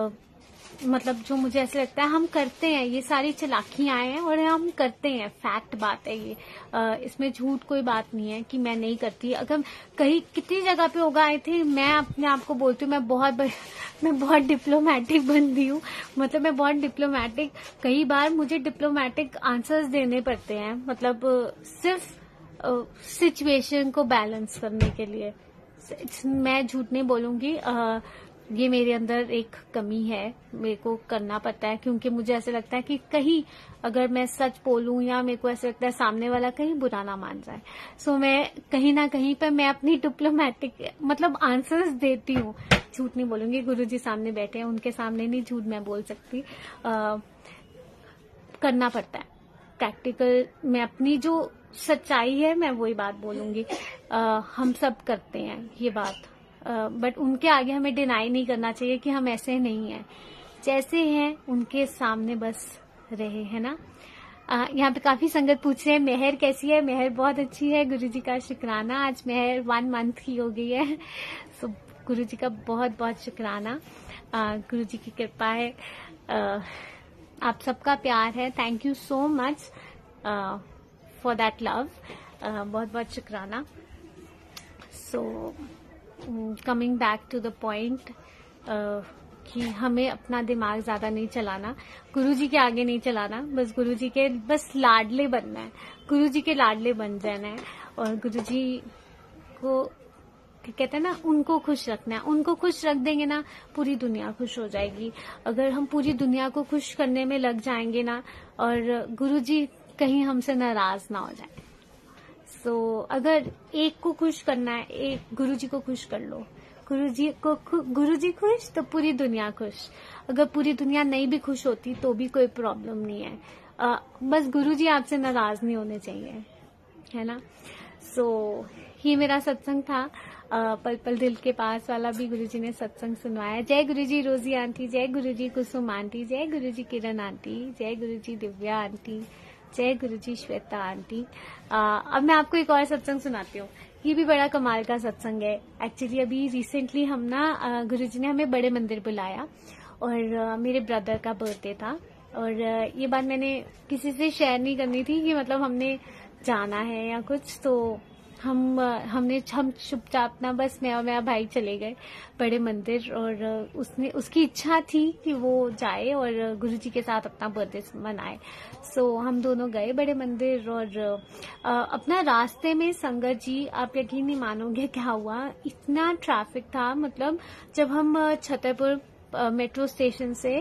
Speaker 1: मतलब जो मुझे ऐसे लगता है हम करते हैं, ये सारी चालाकियां हैं और हम करते हैं, फैक्ट बात है ये। इसमें झूठ कोई बात नहीं है कि मैं नहीं करती। अगर कहीं कितनी जगह पे होगा, आई थिंक मैं अपने आप को बोलती हूँ मैं बहुत डिप्लोमेटिक बनती हूँ, मतलब मैं बहुत डिप्लोमेटिक। कई बार मुझे डिप्लोमेटिक आंसर्स देने पड़ते हैं, मतलब सिर्फ सिचुएशन को बैलेंस करने के लिए। मैं झूठ नहीं बोलूंगी, ये मेरे अंदर एक कमी है, मेरे को करना पड़ता है, क्योंकि मुझे ऐसे लगता है कि कहीं अगर मैं सच बोलूं या मेरे को ऐसे लगता है सामने वाला कहीं बुरा ना मान जाए, सो मैं कहीं ना कहीं पर मैं अपनी डिप्लोमेटिक मतलब आंसर्स देती हूँ। झूठ नहीं बोलूंगी, गुरुजी सामने बैठे हैं, उनके सामने नहीं झूठ मैं बोल सकती। करना पड़ता है प्रैक्टिकल, मैं अपनी जो सच्चाई है मैं वही बात बोलूंगी। हम सब करते हैं ये बात, बट उनके आगे हमें डिनाई नहीं करना चाहिए कि हम ऐसे नहीं हैं, जैसे हैं उनके सामने बस रहे, है ना। यहाँ पे काफी संगत पूछ रहे हैं मेहर कैसी है। मेहर बहुत अच्छी है, गुरुजी का शुक्राना। आज मेहर 1 मंथ की हो गई है, सो गुरुजी का बहुत बहुत शुक्राना। गुरुजी की कृपा है, आप सबका प्यार है। Thank you so much for that love, बहुत बहुत शुक्राना। So coming back to the point कि हमें अपना दिमाग ज्यादा नहीं चलाना, गुरुजी के आगे नहीं चलाना, बस गुरुजी के बस लाडले बनना है, गुरुजी के लाडले बन जाना है। और गुरुजी को कहते हैं ना, उनको खुश रखना है। उनको खुश रख देंगे ना, पूरी दुनिया खुश हो जाएगी। अगर हम पूरी दुनिया को खुश करने में लग जाएंगे ना, और गुरुजी कहीं हमसे नाराज ना हो जाए। सो अगर एक को खुश करना है, एक गुरुजी को खुश कर लो। गुरुजी खुश तो पूरी दुनिया खुश। अगर पूरी दुनिया नहीं भी खुश होती तो भी कोई प्रॉब्लम नहीं है। बस गुरुजी आपसे नाराज नहीं होने चाहिए, है ना। सो ये मेरा सत्संग था। पल पल दिल के पास वाला भी गुरुजी ने सत्संग सुनवाया। जय गुरुजी रोजी आंटी, जय गुरुजी कुसुम आंटी, जय गुरुजी किरण आंटी, जय गुरुजी दिव्या आंटी, जय गुरुजी श्वेता आंटी। अब मैं आपको एक और सत्संग सुनाती हूँ। ये भी बड़ा कमाल का सत्संग है। एक्चुअली अभी रिसेंटली हम ना गुरुजी ने हमें बड़े मंदिर बुलाया, और मेरे ब्रदर का बर्थडे था। और ये बात मैंने किसी से शेयर नहीं करनी थी कि मतलब हमने जाना है या कुछ, तो हम चुपचाप ना, बस मैं और मेरा भाई चले गए बड़े मंदिर। और उसकी इच्छा थी कि वो जाए और गुरुजी के साथ अपना बर्थडे मनाए। सो हम दोनों गए बड़े मंदिर, और अपना रास्ते में संगत जी, आप यकीन नहीं मानोगे क्या हुआ। इतना ट्रैफिक था, मतलब जब हम छतरपुर मेट्रो स्टेशन से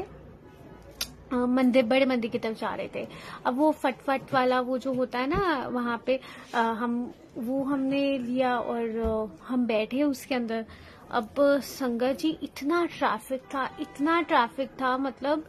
Speaker 1: बड़े मंदिर की तरफ जा रहे थे। अब वो फटफट वाला वो जो होता है ना, वहां पे हमने लिया और हम बैठे उसके अंदर। अब संगत जी इतना ट्रैफिक था,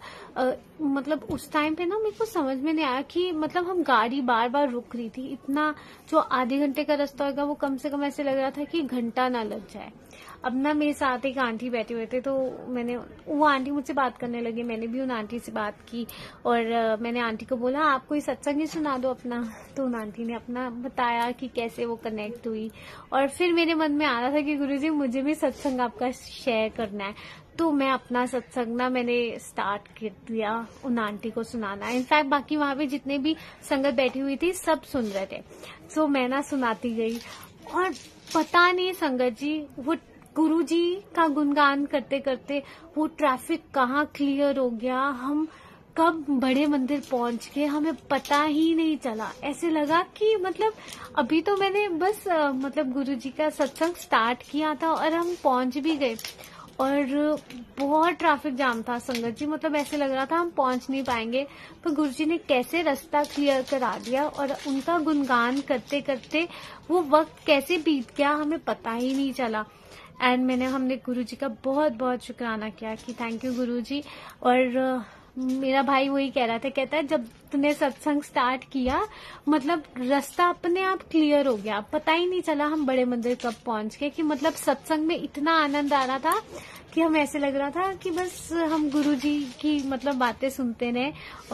Speaker 1: मतलब उस टाइम पे ना मेरे को समझ में नहीं आया कि मतलब हम गाड़ी बार बार रुक रही थी। इतना जो आधे घंटे का रास्ता होगा वो कम से कम ऐसे लग रहा था कि घंटा ना लग जाए। अब ना मेरे साथ एक आंटी बैठे हुए थे, तो वो आंटी मुझसे बात करने लगी। मैंने भी उन आंटी से बात की, और मैंने आंटी को बोला आप कोई सत्संग ही सुना दो अपना। तो उन आंटी ने अपना बताया कि कैसे वो कनेक्ट हुई। और फिर मेरे मन में आ रहा था कि गुरुजी मुझे भी सत्संग आपका शेयर करना है। तो मैं अपना सत्संग ना मैंने स्टार्ट कर दिया उन आंटी को सुनाना। इनफैक्ट बाकी वहां पे जितने भी संगत बैठी हुई थी सब सुन रहे थे। सो मैं ना सुनाती गई, और पता नहीं संगत जी, वो गुरुजी का गुणगान करते करते वो ट्रैफिक कहाँ क्लियर हो गया, हम कब बड़े मंदिर पहुंच गए हमें पता ही नहीं चला। ऐसे लगा कि मतलब अभी तो मैंने बस मतलब गुरुजी का सत्संग स्टार्ट किया था और हम पहुंच भी गए। और बहुत ट्रैफिक जाम था संगत जी, मतलब ऐसे लग रहा था हम पहुंच नहीं पाएंगे, पर गुरुजी ने कैसे रास्ता क्लियर करा दिया। और उनका गुणगान करते करते वो वक्त कैसे बीत गया हमें पता ही नहीं चला। एंड हमने गुरुजी का बहुत बहुत शुक्राना किया कि थैंक यू गुरुजी। और मेरा भाई वही कह रहा था, कहता है जब तूने सत्संग स्टार्ट किया मतलब रास्ता अपने आप क्लियर हो गया, पता ही नहीं चला हम बड़े मंदिर कब पहुंच गए। कि मतलब सत्संग में इतना आनंद आ रहा था कि हम ऐसे लग रहा था कि बस हम गुरुजी की मतलब बातें सुनते रहे,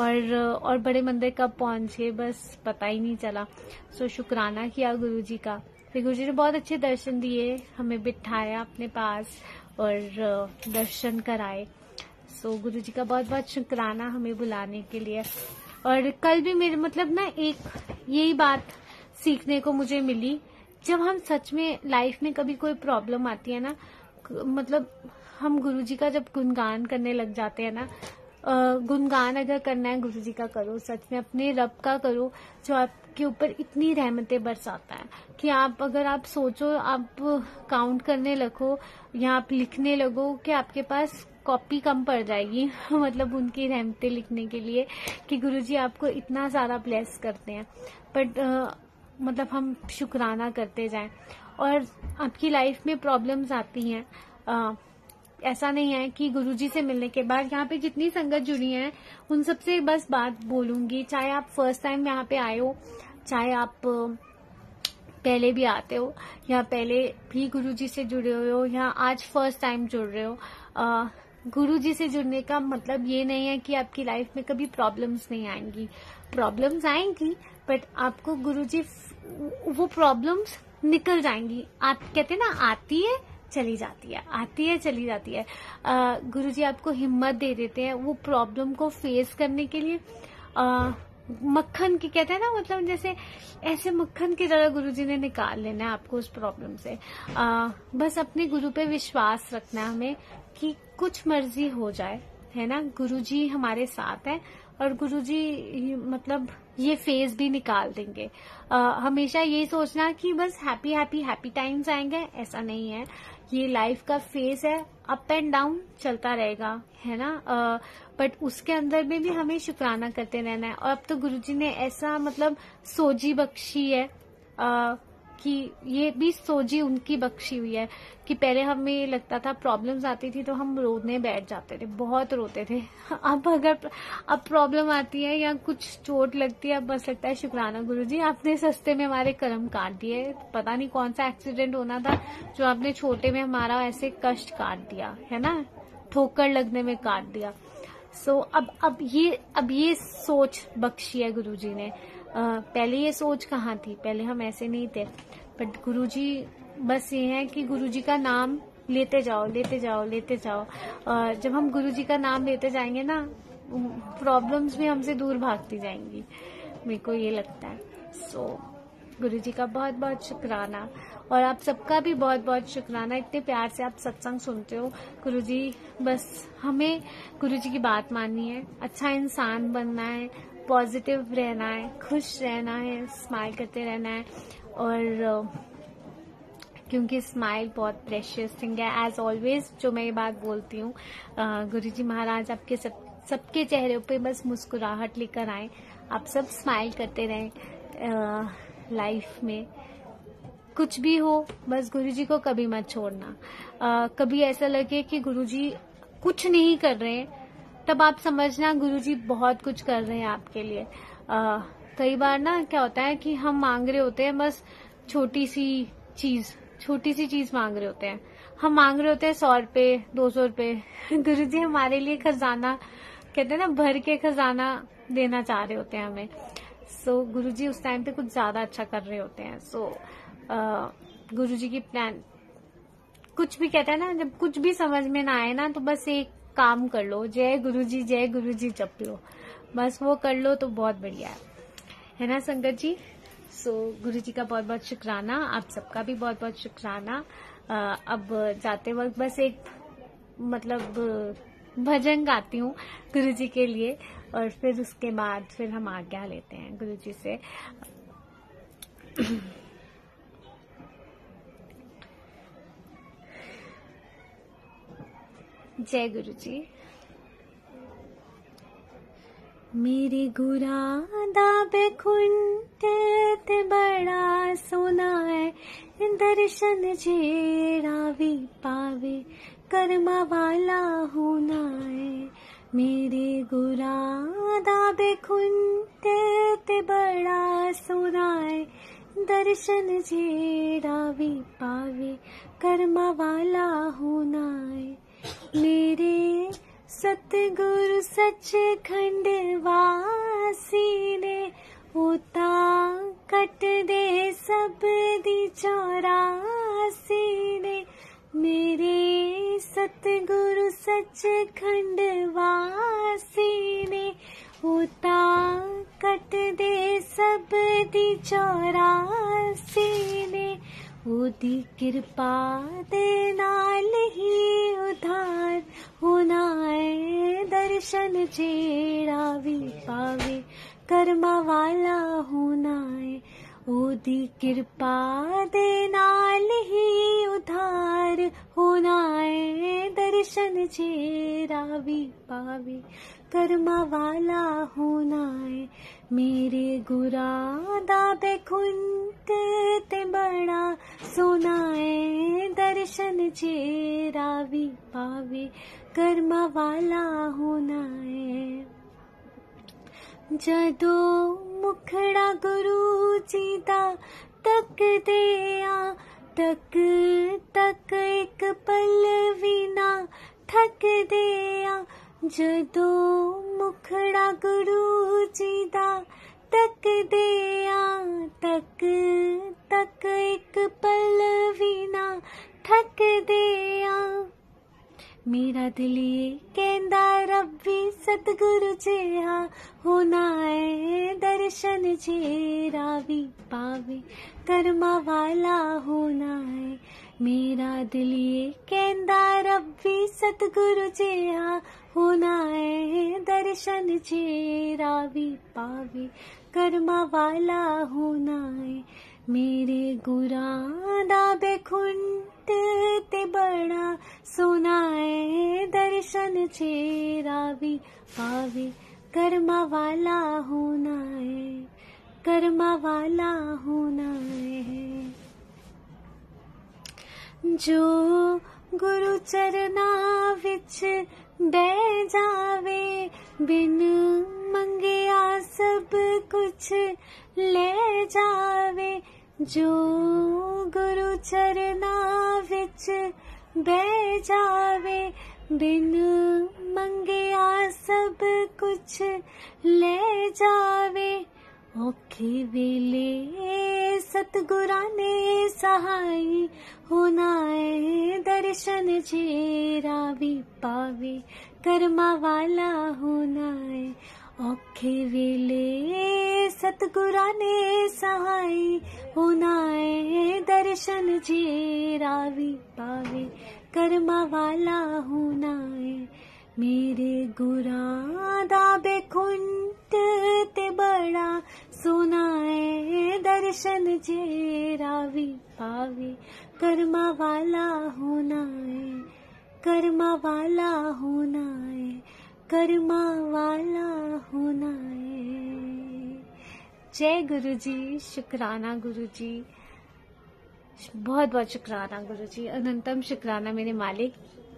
Speaker 1: और बड़े मंदिर कब पहुंच गए बस पता ही नहीं चला। सो शुक्राना किया गुरुजी का। फिर गुरुजी ने बहुत अच्छे दर्शन दिए, हमें बिठाया अपने पास और दर्शन कराए। सो गुरुजी का बहुत बहुत शुक्राना हमें बुलाने के लिए। और कल भी मेरे मतलब ना एक यही बात सीखने को मुझे मिली, जब हम सच में लाइफ में कभी कोई प्रॉब्लम आती है ना, मतलब हम गुरुजी का जब गुणगान करने लग जाते हैं ना, गुणगान अगर करना है गुरुजी का करो, सच में अपने रब का करो जो आपके ऊपर इतनी रहमतें बरसाता है कि अगर आप सोचो, आप काउंट करने लगो या आप लिखने लगो कि आपके पास कॉपी कम पड़ जाएगी मतलब उनकी रहमतें लिखने के लिए कि गुरुजी आपको इतना सारा ब्लेस करते हैं। बट मतलब हम शुक्राना करते जाएं। और आपकी लाइफ में प्रॉब्लम्स आती हैं, ऐसा नहीं है कि गुरुजी से मिलने के बाद यहाँ पे जितनी संगत जुड़ी है उन सबसे बस बात बोलूंगी, चाहे आप फर्स्ट टाइम यहाँ पे आए हो, चाहे आप पहले भी आते हो या पहले भी गुरुजी से जुड़े हुए हो या आज फर्स्ट टाइम जुड़ रहे हो। गुरुजी से जुड़ने का मतलब ये नहीं है कि आपकी लाइफ में कभी प्रॉब्लम्स नहीं आएंगी, प्रॉब्लम्स आएंगी बट आपको गुरुजी वो प्रॉब्लम्स निकल जाएंगी। आप कहते हैं ना, आती है चली जाती है, आती है चली जाती है। गुरुजी आपको हिम्मत दे देते हैं वो प्रॉब्लम को फेस करने के लिए। मक्खन की कहते हैं ना, मतलब जैसे ऐसे मक्खन की तरह गुरुजी ने निकाल लेना है आपको उस प्रॉब्लम से। बस अपने गुरु पे विश्वास रखना है हमें कि कुछ मर्जी हो जाए, है ना, गुरुजी हमारे साथ है और गुरुजी मतलब ये फेज भी निकाल देंगे। हमेशा ये सोचना कि बस हैप्पी हैप्पी हैप्पी टाइम्स आएंगे, ऐसा नहीं है। ये लाइफ का फेज है, अप एंड डाउन चलता रहेगा, है ना। बट उसके अंदर में भी हमें शुक्राना करते रहना है। और अब तो गुरुजी ने ऐसा मतलब सोजी बख्शी है कि ये भी सोजी उनकी बख्शी हुई है कि पहले हमें लगता था प्रॉब्लम्स आती थी तो हम रोने बैठ जाते थे, बहुत रोते थे। अब प्रॉब्लम आती है या कुछ चोट लगती है, अब बस लगता है शुक्राना गुरुजी, आपने सस्ते में हमारे कर्म काट दिए। पता नहीं कौन सा एक्सीडेंट होना था जो आपने छोटे में हमारा ऐसे कष्ट काट दिया, है ना, ठोकर लगने में काट दिया। सो अब ये सोच बख्शी है गुरुजी ने। पहले ये सोच कहाँ थी, पहले हम ऐसे नहीं थे। बट गुरुजी बस ये है कि गुरुजी का नाम लेते जाओ लेते जाओ लेते जाओ। जब हम गुरुजी का नाम लेते जाएंगे ना, प्रॉब्लम्स भी हमसे दूर भागती जाएंगी, मेरे को ये लगता है। सो गुरुजी का बहुत बहुत शुक्राना, और आप सबका भी बहुत बहुत शुक्राना, इतने प्यार से आप सत्संग सुनते हो। गुरुजी बस हमें गुरुजी की बात माननी है, अच्छा इंसान बनना है, पॉजिटिव रहना है, खुश रहना है, स्माइल करते रहना है। और क्योंकि स्माइल बहुत प्रेशियस थिंग है, एज ऑलवेज जो मैं ये बात बोलती हूँ, गुरुजी महाराज आपके सबके चेहरे पे बस मुस्कुराहट लेकर आए। आप सब स्माइल करते रहें लाइफ में, कुछ भी हो बस गुरुजी को कभी मत छोड़ना। कभी ऐसा लगे कि गुरुजी कुछ नहीं कर रहे हैं, तब आप समझना गुरुजी बहुत कुछ कर रहे हैं आपके लिए। कई बार ना क्या होता है कि हम मांग रहे होते हैं बस छोटी सी चीज मांग रहे होते हैं। हम मांग रहे होते हैं 100 रुपए 200 रुपए, गुरुजी हमारे लिए खजाना, कहते हैं ना, भर के खजाना देना चाह रहे होते हैं हमें। सो गुरुजी उस टाइम पे कुछ ज्यादा अच्छा कर रहे होते हैं। सो गुरुजी की प्लान, कुछ भी कहते हैं ना, जब कुछ भी समझ में ना आए ना तो बस एक काम कर लो, जय गुरुजी जप लो, बस वो कर लो तो बहुत बढ़िया है ना संगत जी। सो गुरुजी का बहुत बहुत शुक्राना, आप सबका भी बहुत बहुत शुक्राना। अब जाते वक्त बस एक मतलब भजन गाती हूँ गुरुजी के लिए, और फिर उसके बाद फिर हम आज्ञा लेते हैं गुरुजी से। जय गुरुजी। मेरे गुरादा बैकुंठ ते बड़ा सोना है, दर्शन जेड़ा भी पावे कर्मा वाला होना है। मेरे गुरादा बैकुंठ ते बड़ा सोना है, दर्शन जेड़ा भी पावे कर्मा वाला होना है। मेरे सतगुरु सचखंड वासी ने होता कट दे सब दी 84 ने। मेरे सतगुरु सचखंड वासी ने होता कट दे सब दी 84 ने। ओदी किरपा दे नाल ही उधार होना है, दर्शन जेड़ा भी पावे कर्मा वाला होना है। ओदी किरपा दे नाल ही उधार होना है, दर्शन जेड़ा भी पावे कर्मा वाला होना है। मेरे गुरादा बैकुंठ ते बड़ा सोना है, दर्शन जेड़ा भी पावे कर्मा वाला होना है। जदो मुखड़ा गुरु जी दा तक दिया, तक तक एक पल भी ना थक दिया। जदो मुखड़ा गुरु जी दा तक दिया, तक तक एक पल भी ना थक दिया। मेरा दिल ये कहंदा रब्बी सतगुरु जेहा होना है दर्शन जेरा भी पावे कर्मा वाला होना है मेरा दिल ये कहंदा रब्बी सतगुरु जेहा होना है दर्शन जेरा भी पावे कर्मा वाला होना है मेरे गुरां दा बेखुंट ते बड़ा सोना है दर्शन चेरा भी पावे कर्मा वाला होना है कर्मा वाला होना है जो गुरु चरना विच बह जावे बिन मंगिया सब कुछ ले जावे जो गुरु चरना विच बह जावे बिन मंगिया सब कुछ ले जावे औखे वेले सतगुरां ने सहाई होना है दर्शन जेरा भी पावे कर्मा वाला होना है औखे वेले सतगुरां ने सहाई होना है दर्शन जेरा भी पावे कर्मा वाला होना है मेरे गुरां दा बेखुंट ते बड़ा सोना है दर्शन जेरा भी पावे कर्मा वाला होना है कर्मा वाला होना है कर्मा वाला होना है। जय गुरु जी, शुक्राना गुरु जी, बहुत बहुत शुक्राना गुरु जी, अनंतम शुक्राना मेरे मालिक।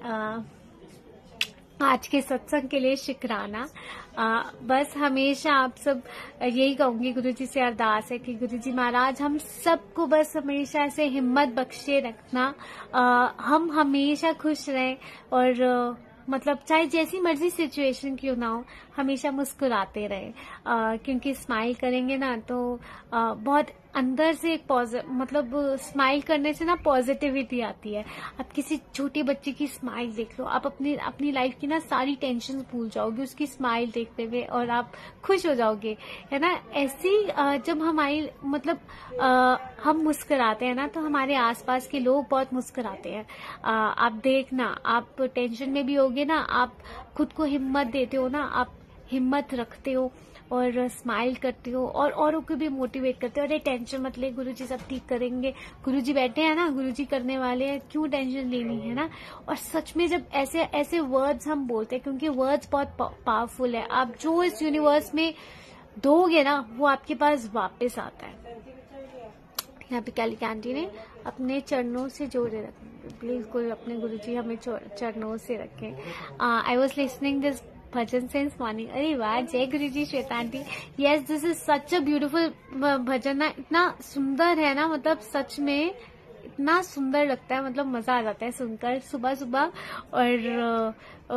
Speaker 1: आज के सत्संग के लिए शुक्राना। बस हमेशा आप सब यही कहूंगी, गुरु जी से अरदास है कि गुरु जी महाराज हम सबको बस हमेशा ऐसे हिम्मत बख्शे रखना, हम हमेशा खुश रहें और मतलब चाहे जैसी मर्जी सिचुएशन क्यों ना हो हमेशा मुस्कुराते रहें, क्योंकि स्माइल करेंगे ना तो बहुत अंदर से एक मतलब स्माइल करने से ना पॉजिटिविटी आती है। आप किसी छोटी बच्चे की स्माइल देख लो, आप अपनी लाइफ की ना सारी टेंशन भूल जाओगे उसकी स्माइल देखते हुए और आप खुश हो जाओगे, है ना। ऐसी जब हमारी मतलब हम मुस्कुराते हैं ना तो हमारे आसपास के लोग बहुत मुस्कुराते हैं। आप देखना, आप टेंशन में भी होगे ना, आप खुद को हिम्मत देते हो ना, आप हिम्मत रखते हो और स्माइल करते हो और औरों को भी मोटिवेट करते हो। अरे टेंशन मत ले, गुरुजी सब ठीक करेंगे, गुरुजी बैठे हैं ना, गुरुजी करने वाले हैं, क्यों टेंशन लेनी, है ना। और सच में जब ऐसे ऐसे वर्ड्स हम बोलते हैं, क्योंकि वर्ड्स बहुत पावरफुल है, आप जो इस यूनिवर्स में दोगे ना वो आपके पास वापस आता है। यहाँ पे कैली कैंडी ने अपने चरणों से जोड़े रखें, प्लीज अपने गुरुजी हमें चरणों से रखें। I was listening this bhajan since morning. अरे वाह, जय Guru ji Shweta aunty. Yes, this is such a beautiful bhajan ना, इतना सुंदर है ना, मतलब सच में इतना सुंदर लगता है, मतलब मजा आ जाता है सुनकर सुबह सुबह। और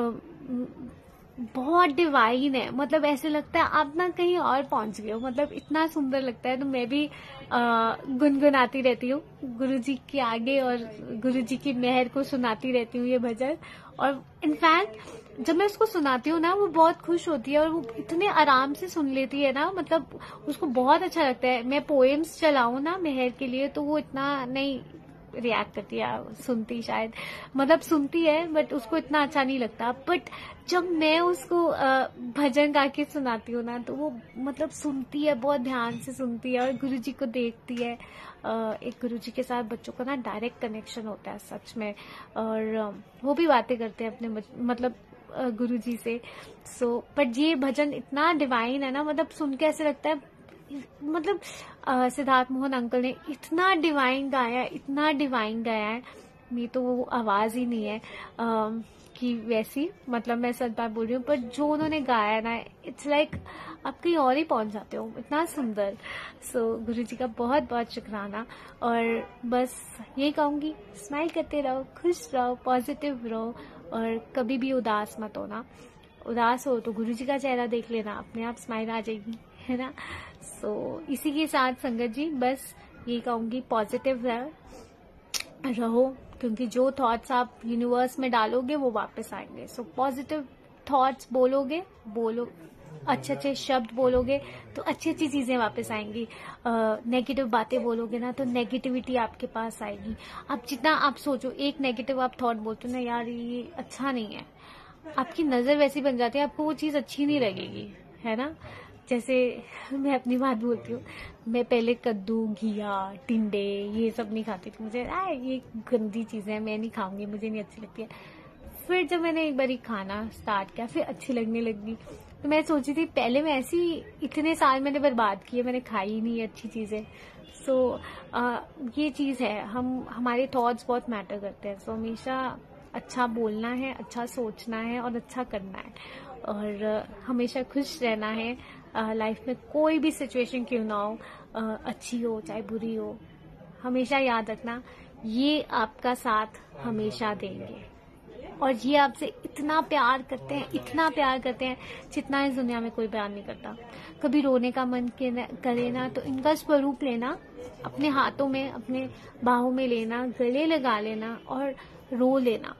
Speaker 1: बहुत डिवाइन है, मतलब ऐसे लगता है आप ना कहीं और पहुंच गए हो, मतलब इतना सुंदर लगता है। तो मैं भी गुनगुनाती रहती हूँ गुरुजी के आगे और गुरुजी की मेहर को सुनाती रहती हूँ ये भजन। और इनफैक्ट जब मैं उसको सुनाती हूँ ना वो बहुत खुश होती है और वो इतने आराम से सुन लेती है ना, मतलब उसको बहुत अच्छा लगता है। मैं पोएम्स चलाऊं ना मेहर के लिए तो वो इतना नहीं रिएक्ट करती है, सुनती शायद, मतलब सुनती है बट उसको इतना अच्छा नहीं लगता। बट जब मैं उसको भजन गा के सुनाती हूँ ना तो वो मतलब सुनती है, बहुत ध्यान से सुनती है और गुरुजी को देखती है। एक गुरुजी के साथ बच्चों का ना डायरेक्ट कनेक्शन होता है सच में, और वो भी बातें करते हैं अपने मतलब गुरुजी से। सो बट ये भजन इतना डिवाइन है ना, मतलब सुन के ऐसे लगता है, मतलब सिद्धार्थ मोहन अंकल ने इतना डिवाइन गाया, इतना डिवाइन गाया है, मेरी तो वो आवाज ही नहीं है कि वैसी, मतलब मैं सच बात बोल रही हूँ, पर जो उन्होंने गाया ना इट्स लाइक आप कहीं और ही पहुंच जाते हो, इतना सुंदर। सो गुरुजी का बहुत बहुत शुक्राना। और बस यही कहूंगी, स्माइल करते रहो, खुश रहो, पॉजिटिव रहो और कभी भी उदास मत होना। उदास हो तो गुरुजी का चेहरा देख लेना, अपने आप स्माइल आ जाएगी, है ना। सो इसी के साथ संगत जी बस ये कहूंगी, पॉजिटिव रहो, क्योंकि जो थॉट्स आप यूनिवर्स में डालोगे वो वापस आएंगे। सो पॉजिटिव थॉट्स बोलोगे, अच्छे अच्छे शब्द बोलोगे तो अच्छी अच्छी चीजें वापस आएंगी। नेगेटिव बातें बोलोगे ना तो नेगेटिविटी आपके पास आएगी। आप जितना आप सोचो, एक नेगेटिव आप थॉट बोलते हो ना, यार ये अच्छा नहीं है, आपकी नजर वैसी बन जाती है, आपको वो चीज अच्छी नहीं लगेगी, है ना। जैसे मैं अपनी बात बोलती हूँ, मैं पहले कद्दू, घिया, टिंडे ये सब नहीं खाती थी। मुझे ये गंदी चीजें हैं, मैं नहीं खाऊंगी, मुझे नहीं अच्छी लगती है। फिर जब मैंने एक बार खाना स्टार्ट किया, फिर अच्छी लगने लगी। तो मैं सोची थी, पहले मैं ऐसी इतने साल मैंने बर्बाद किए, मैंने खाई ही नहीं अच्छी चीजें। सो ये चीज है, हमारे थॉट्स बहुत मैटर करते हैं। सो हमेशा अच्छा बोलना है, अच्छा सोचना है और अच्छा करना है, और हमेशा खुश रहना है। लाइफ में कोई भी सिचुएशन क्यों ना हो, अच्छी हो चाहे बुरी हो, हमेशा याद रखना ये आपका साथ हमेशा देंगे, और ये आपसे इतना प्यार करते हैं, इतना प्यार करते हैं जितना इस दुनिया में कोई प्यार नहीं करता। कभी रोने का मन करे ना तो इनका स्वरूप लेना, अपने हाथों में, अपने बाहों में लेना, गले लगा लेना और रो लेना।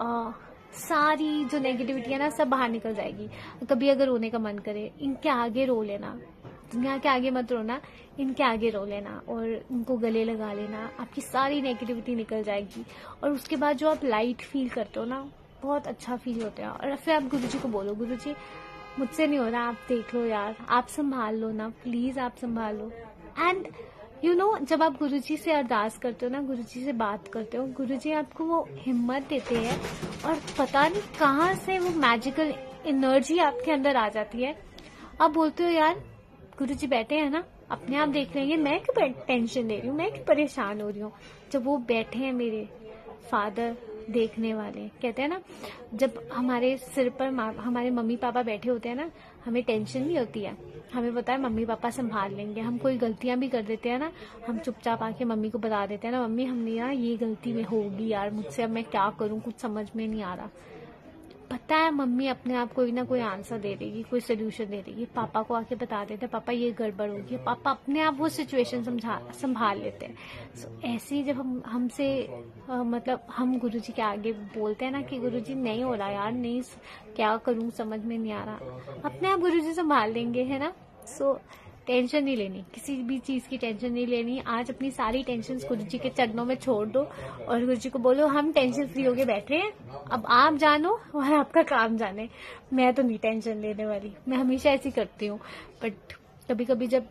Speaker 1: सारी जो नेगेटिविटी है ना सब बाहर निकल जाएगी। कभी अगर रोने का मन करे, इनके आगे रो लेना, दुनिया के आगे मत रोना, इनके आगे रो लेना और इनको गले लगा लेना, आपकी सारी नेगेटिविटी निकल जाएगी। और उसके बाद जो आप लाइट फील करते हो ना, बहुत अच्छा फील होता है। और फिर आप गुरुजी को बोलो, गुरुजी मुझसे नहीं हो रहा, आप देख लो यार, आप संभाल लो ना, प्लीज आप संभाल लो। एंड यू नो, जब आप गुरुजी से अरदास करते हो ना, गुरुजी से बात करते हो, गुरुजी आपको वो हिम्मत देते हैं और पता नहीं कहाँ से वो मैजिकल एनर्जी आपके अंदर आ जाती है। आप बोलते हो यार गुरुजी बैठे हैं ना, अपने आप देख लेंगे, मैं क्यों टेंशन ले रही हूँ, मैं क्यों परेशान हो रही हूँ। जब वो बैठे हैं मेरे फादर देखने वाले, कहते हैं ना, जब हमारे सिर पर हमारे मम्मी पापा बैठे होते हैं ना, हमें टेंशन नहीं होती है, हमें पता है मम्मी पापा संभाल लेंगे। हम कोई गलतियां भी कर देते हैं ना, हम चुपचाप आके मम्मी को बता देते हैं ना, मम्मी हमने यार ये गलती में होगी यार मुझसे, अब मैं क्या करूं, कुछ समझ में नहीं आ रहा। पता है मम्मी अपने आप कोई ना कोई आंसर दे देगी, कोई सोल्यूशन दे देगी। पापा को आके बता देते हैं, पापा ये गड़बड़ होगी, पापा अपने आप वो सिचुएशन संभाल लेते हैं। So, ऐसे ही जब हमसे मतलब हम गुरुजी के आगे बोलते हैं ना कि गुरुजी नहीं हो रहा यार, नहीं क्या करूं, समझ में नहीं आ रहा, अपने आप गुरुजी संभाल लेंगे, है ना। सो टेंशन नहीं लेनी, किसी भी चीज की टेंशन नहीं लेनी। आज अपनी सारी टेंशन गुरुजी के चरणों में छोड़ दो और गुरुजी को बोलो हम टेंशन फ्री होके बैठे हैं, अब आप जानो और आपका काम जाने, मैं तो नहीं टेंशन लेने वाली। मैं हमेशा ऐसी करती हूँ, बट कभी कभी जब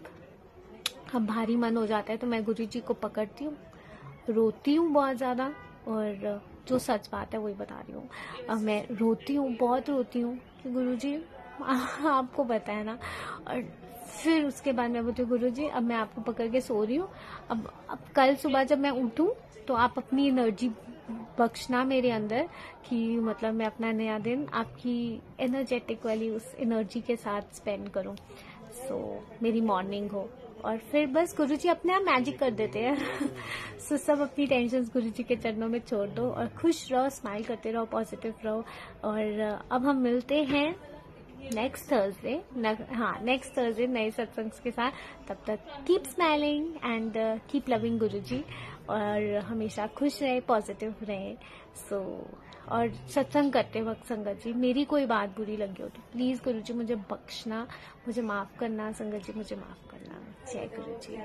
Speaker 1: अब भारी मन हो जाता है तो मैं गुरुजी को पकड़ती हूँ, रोती हूँ बहुत ज्यादा, और जो सच बात है वही बता रही हूँ। अब मैं रोती हूँ, बहुत रोती हूँ कि गुरुजी आपको पता है ना। और फिर उसके बाद मैं बोलती हूँ गुरुजी अब मैं आपको पकड़ के सो रही हूँ, अब कल सुबह जब मैं उठूँ तो आप अपनी एनर्जी बख्शना मेरे अंदर, कि मतलब मैं अपना नया दिन आपकी एनर्जेटिक वाली उस एनर्जी के साथ स्पेंड करूँ। सो मेरी मॉर्निंग हो, और फिर बस गुरुजी अपने आप मैजिक कर देते हैं। सो सब अपनी टेंशन्स गुरुजी के चरणों में छोड़ दो और खुश रहो, स्माइल करते रहो, पॉजिटिव रहो। और अब हम मिलते हैं नेक्स्ट थर्सडे, नेक्स्ट थर्सडे नए सत्संग के साथ। तब तक keep smiling and keep loving Guruji, और हमेशा खुश रहे, पॉजिटिव रहे। सो और सत्संग करते वक्त संगत जी मेरी कोई बात बुरी लगी हो तो प्लीज गुरुजी मुझे बख्शना, मुझे माफ करना, संगत जी मुझे माफ करना। जय गुरुजी।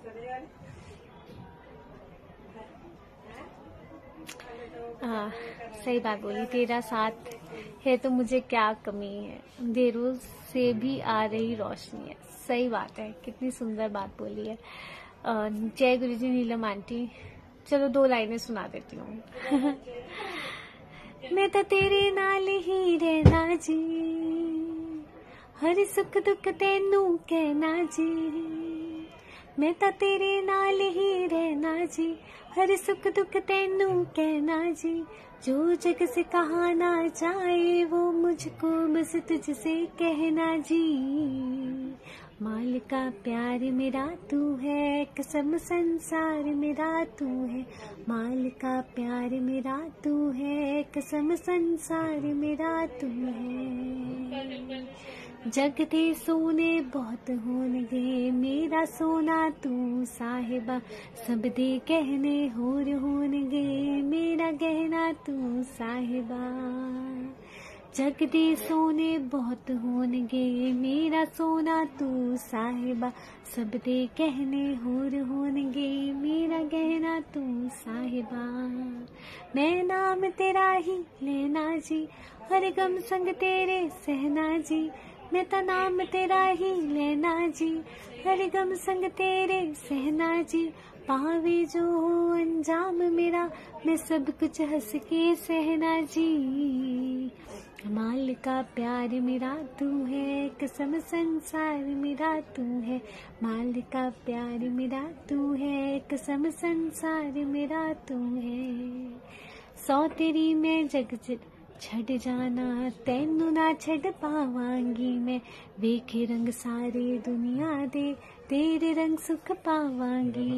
Speaker 1: सही बात बोली, तेरा साथ है तो मुझे क्या कमी है, अंधेरों से भी आ रही रोशनी है। सही बात है, कितनी सुंदर बात बोली है। जय गुरुजी। नीलम आंटी, चलो 2 लाइनें सुना देती हूँ। मैं तो तेरे नाल ही रहना जी, हर सुख दुख तेनू कहना जी, मैं तो तेरे नाल ही रहना जी, हर सुख दुख तेनू कहना जी, जो जग से कहा ना जाए वो मुझको बस तुझसे कहना जी, माल का प्यार मेरा तू है, कसम संसार मेरा तू है, माल का प्यार मेरा तू है, कसम संसार मेरा तू है, जग दे सोने बहुत होनगे, मेरा सोना तू साहिबा, सब दे गहने होर होनगे, मेरा गहना तू साहिबा, जग दे सोने बहुत होनगे, मेरा सोना तू साहिबा। सब दे गहने होर होनगे, मेरा गहना तू साहिबा। मैं नाम तेरा ही लेना जी, हर गम संग तेरे सहना जी। मैं तो नाम तेरा ही लेना जी, हर गम संग तेरे सहना जी। पावे जो हो अंजाम मेरा, मैं सब कुछ हंस के सहना जी। माल का प्यार मेरा तू है, कसम संसार मेरा तू है। माल का प्यार मेरा तू है, कसम संसार मेरा तू है। सौ तेरी मैं जग छड़ जाना, तैनू ना छड़ पावांगी मैं। वेखे रंग सारे दुनिया दे, तेरे रंग सुख पावांगी।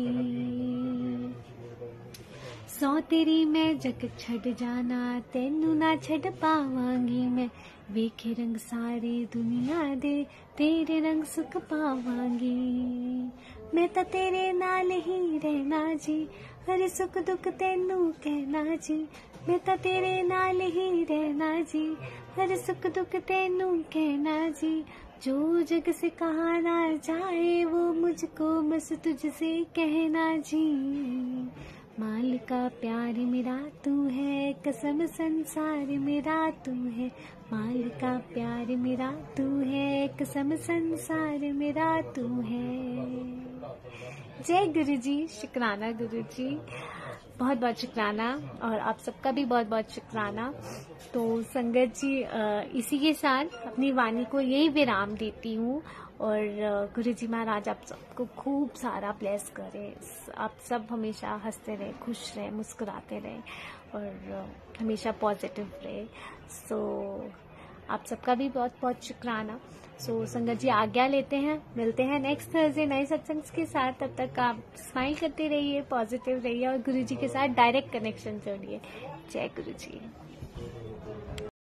Speaker 1: सौ तेरी मैं जग छड़ जाना, तैनू ना छड़ पावांगी मैं। वेखे रंग सारे दुनिया दे, तेरे रंग सुख पावांगी। मैं तो तेरे नाल ही रहना जी, हर सुख दुख तैनू कहना जी। मैं तो तेरे नाल ही रहना जी, हर सुख दुख तैनू कहना जी। जो जग से कहा ना जाए, वो मुझको बस तुझसे कहना जी। माल का प्यार मेरा तू है, कसम संसार मेरा तू है। माल का प्यार मेरा तू है, कसम संसार मेरा तू है। जय गुरु जी, शुक्राना गुरु जी, बहुत बहुत शुक्राना। और आप सबका भी बहुत बहुत शुक्राना। तो संगत जी, इसी के साथ अपनी वाणी को यही विराम देती हूँ। और गुरु जी महाराज आप सबको खूब सारा ब्लेस करें। आप सब हमेशा हंसते रहे, खुश रहे, मुस्कुराते रहे और हमेशा पॉजिटिव रहे। सो आप सबका भी बहुत बहुत शुक्राना। सो संगत जी, आज्ञा लेते हैं, मिलते हैं नेक्स्ट थर्सडे नए सत्संग के साथ। तब तक आप स्माइल करते रहिए, पॉजिटिव रहिए और गुरु जी के साथ डायरेक्ट कनेक्शन जोड़िए। जय गुरु जी।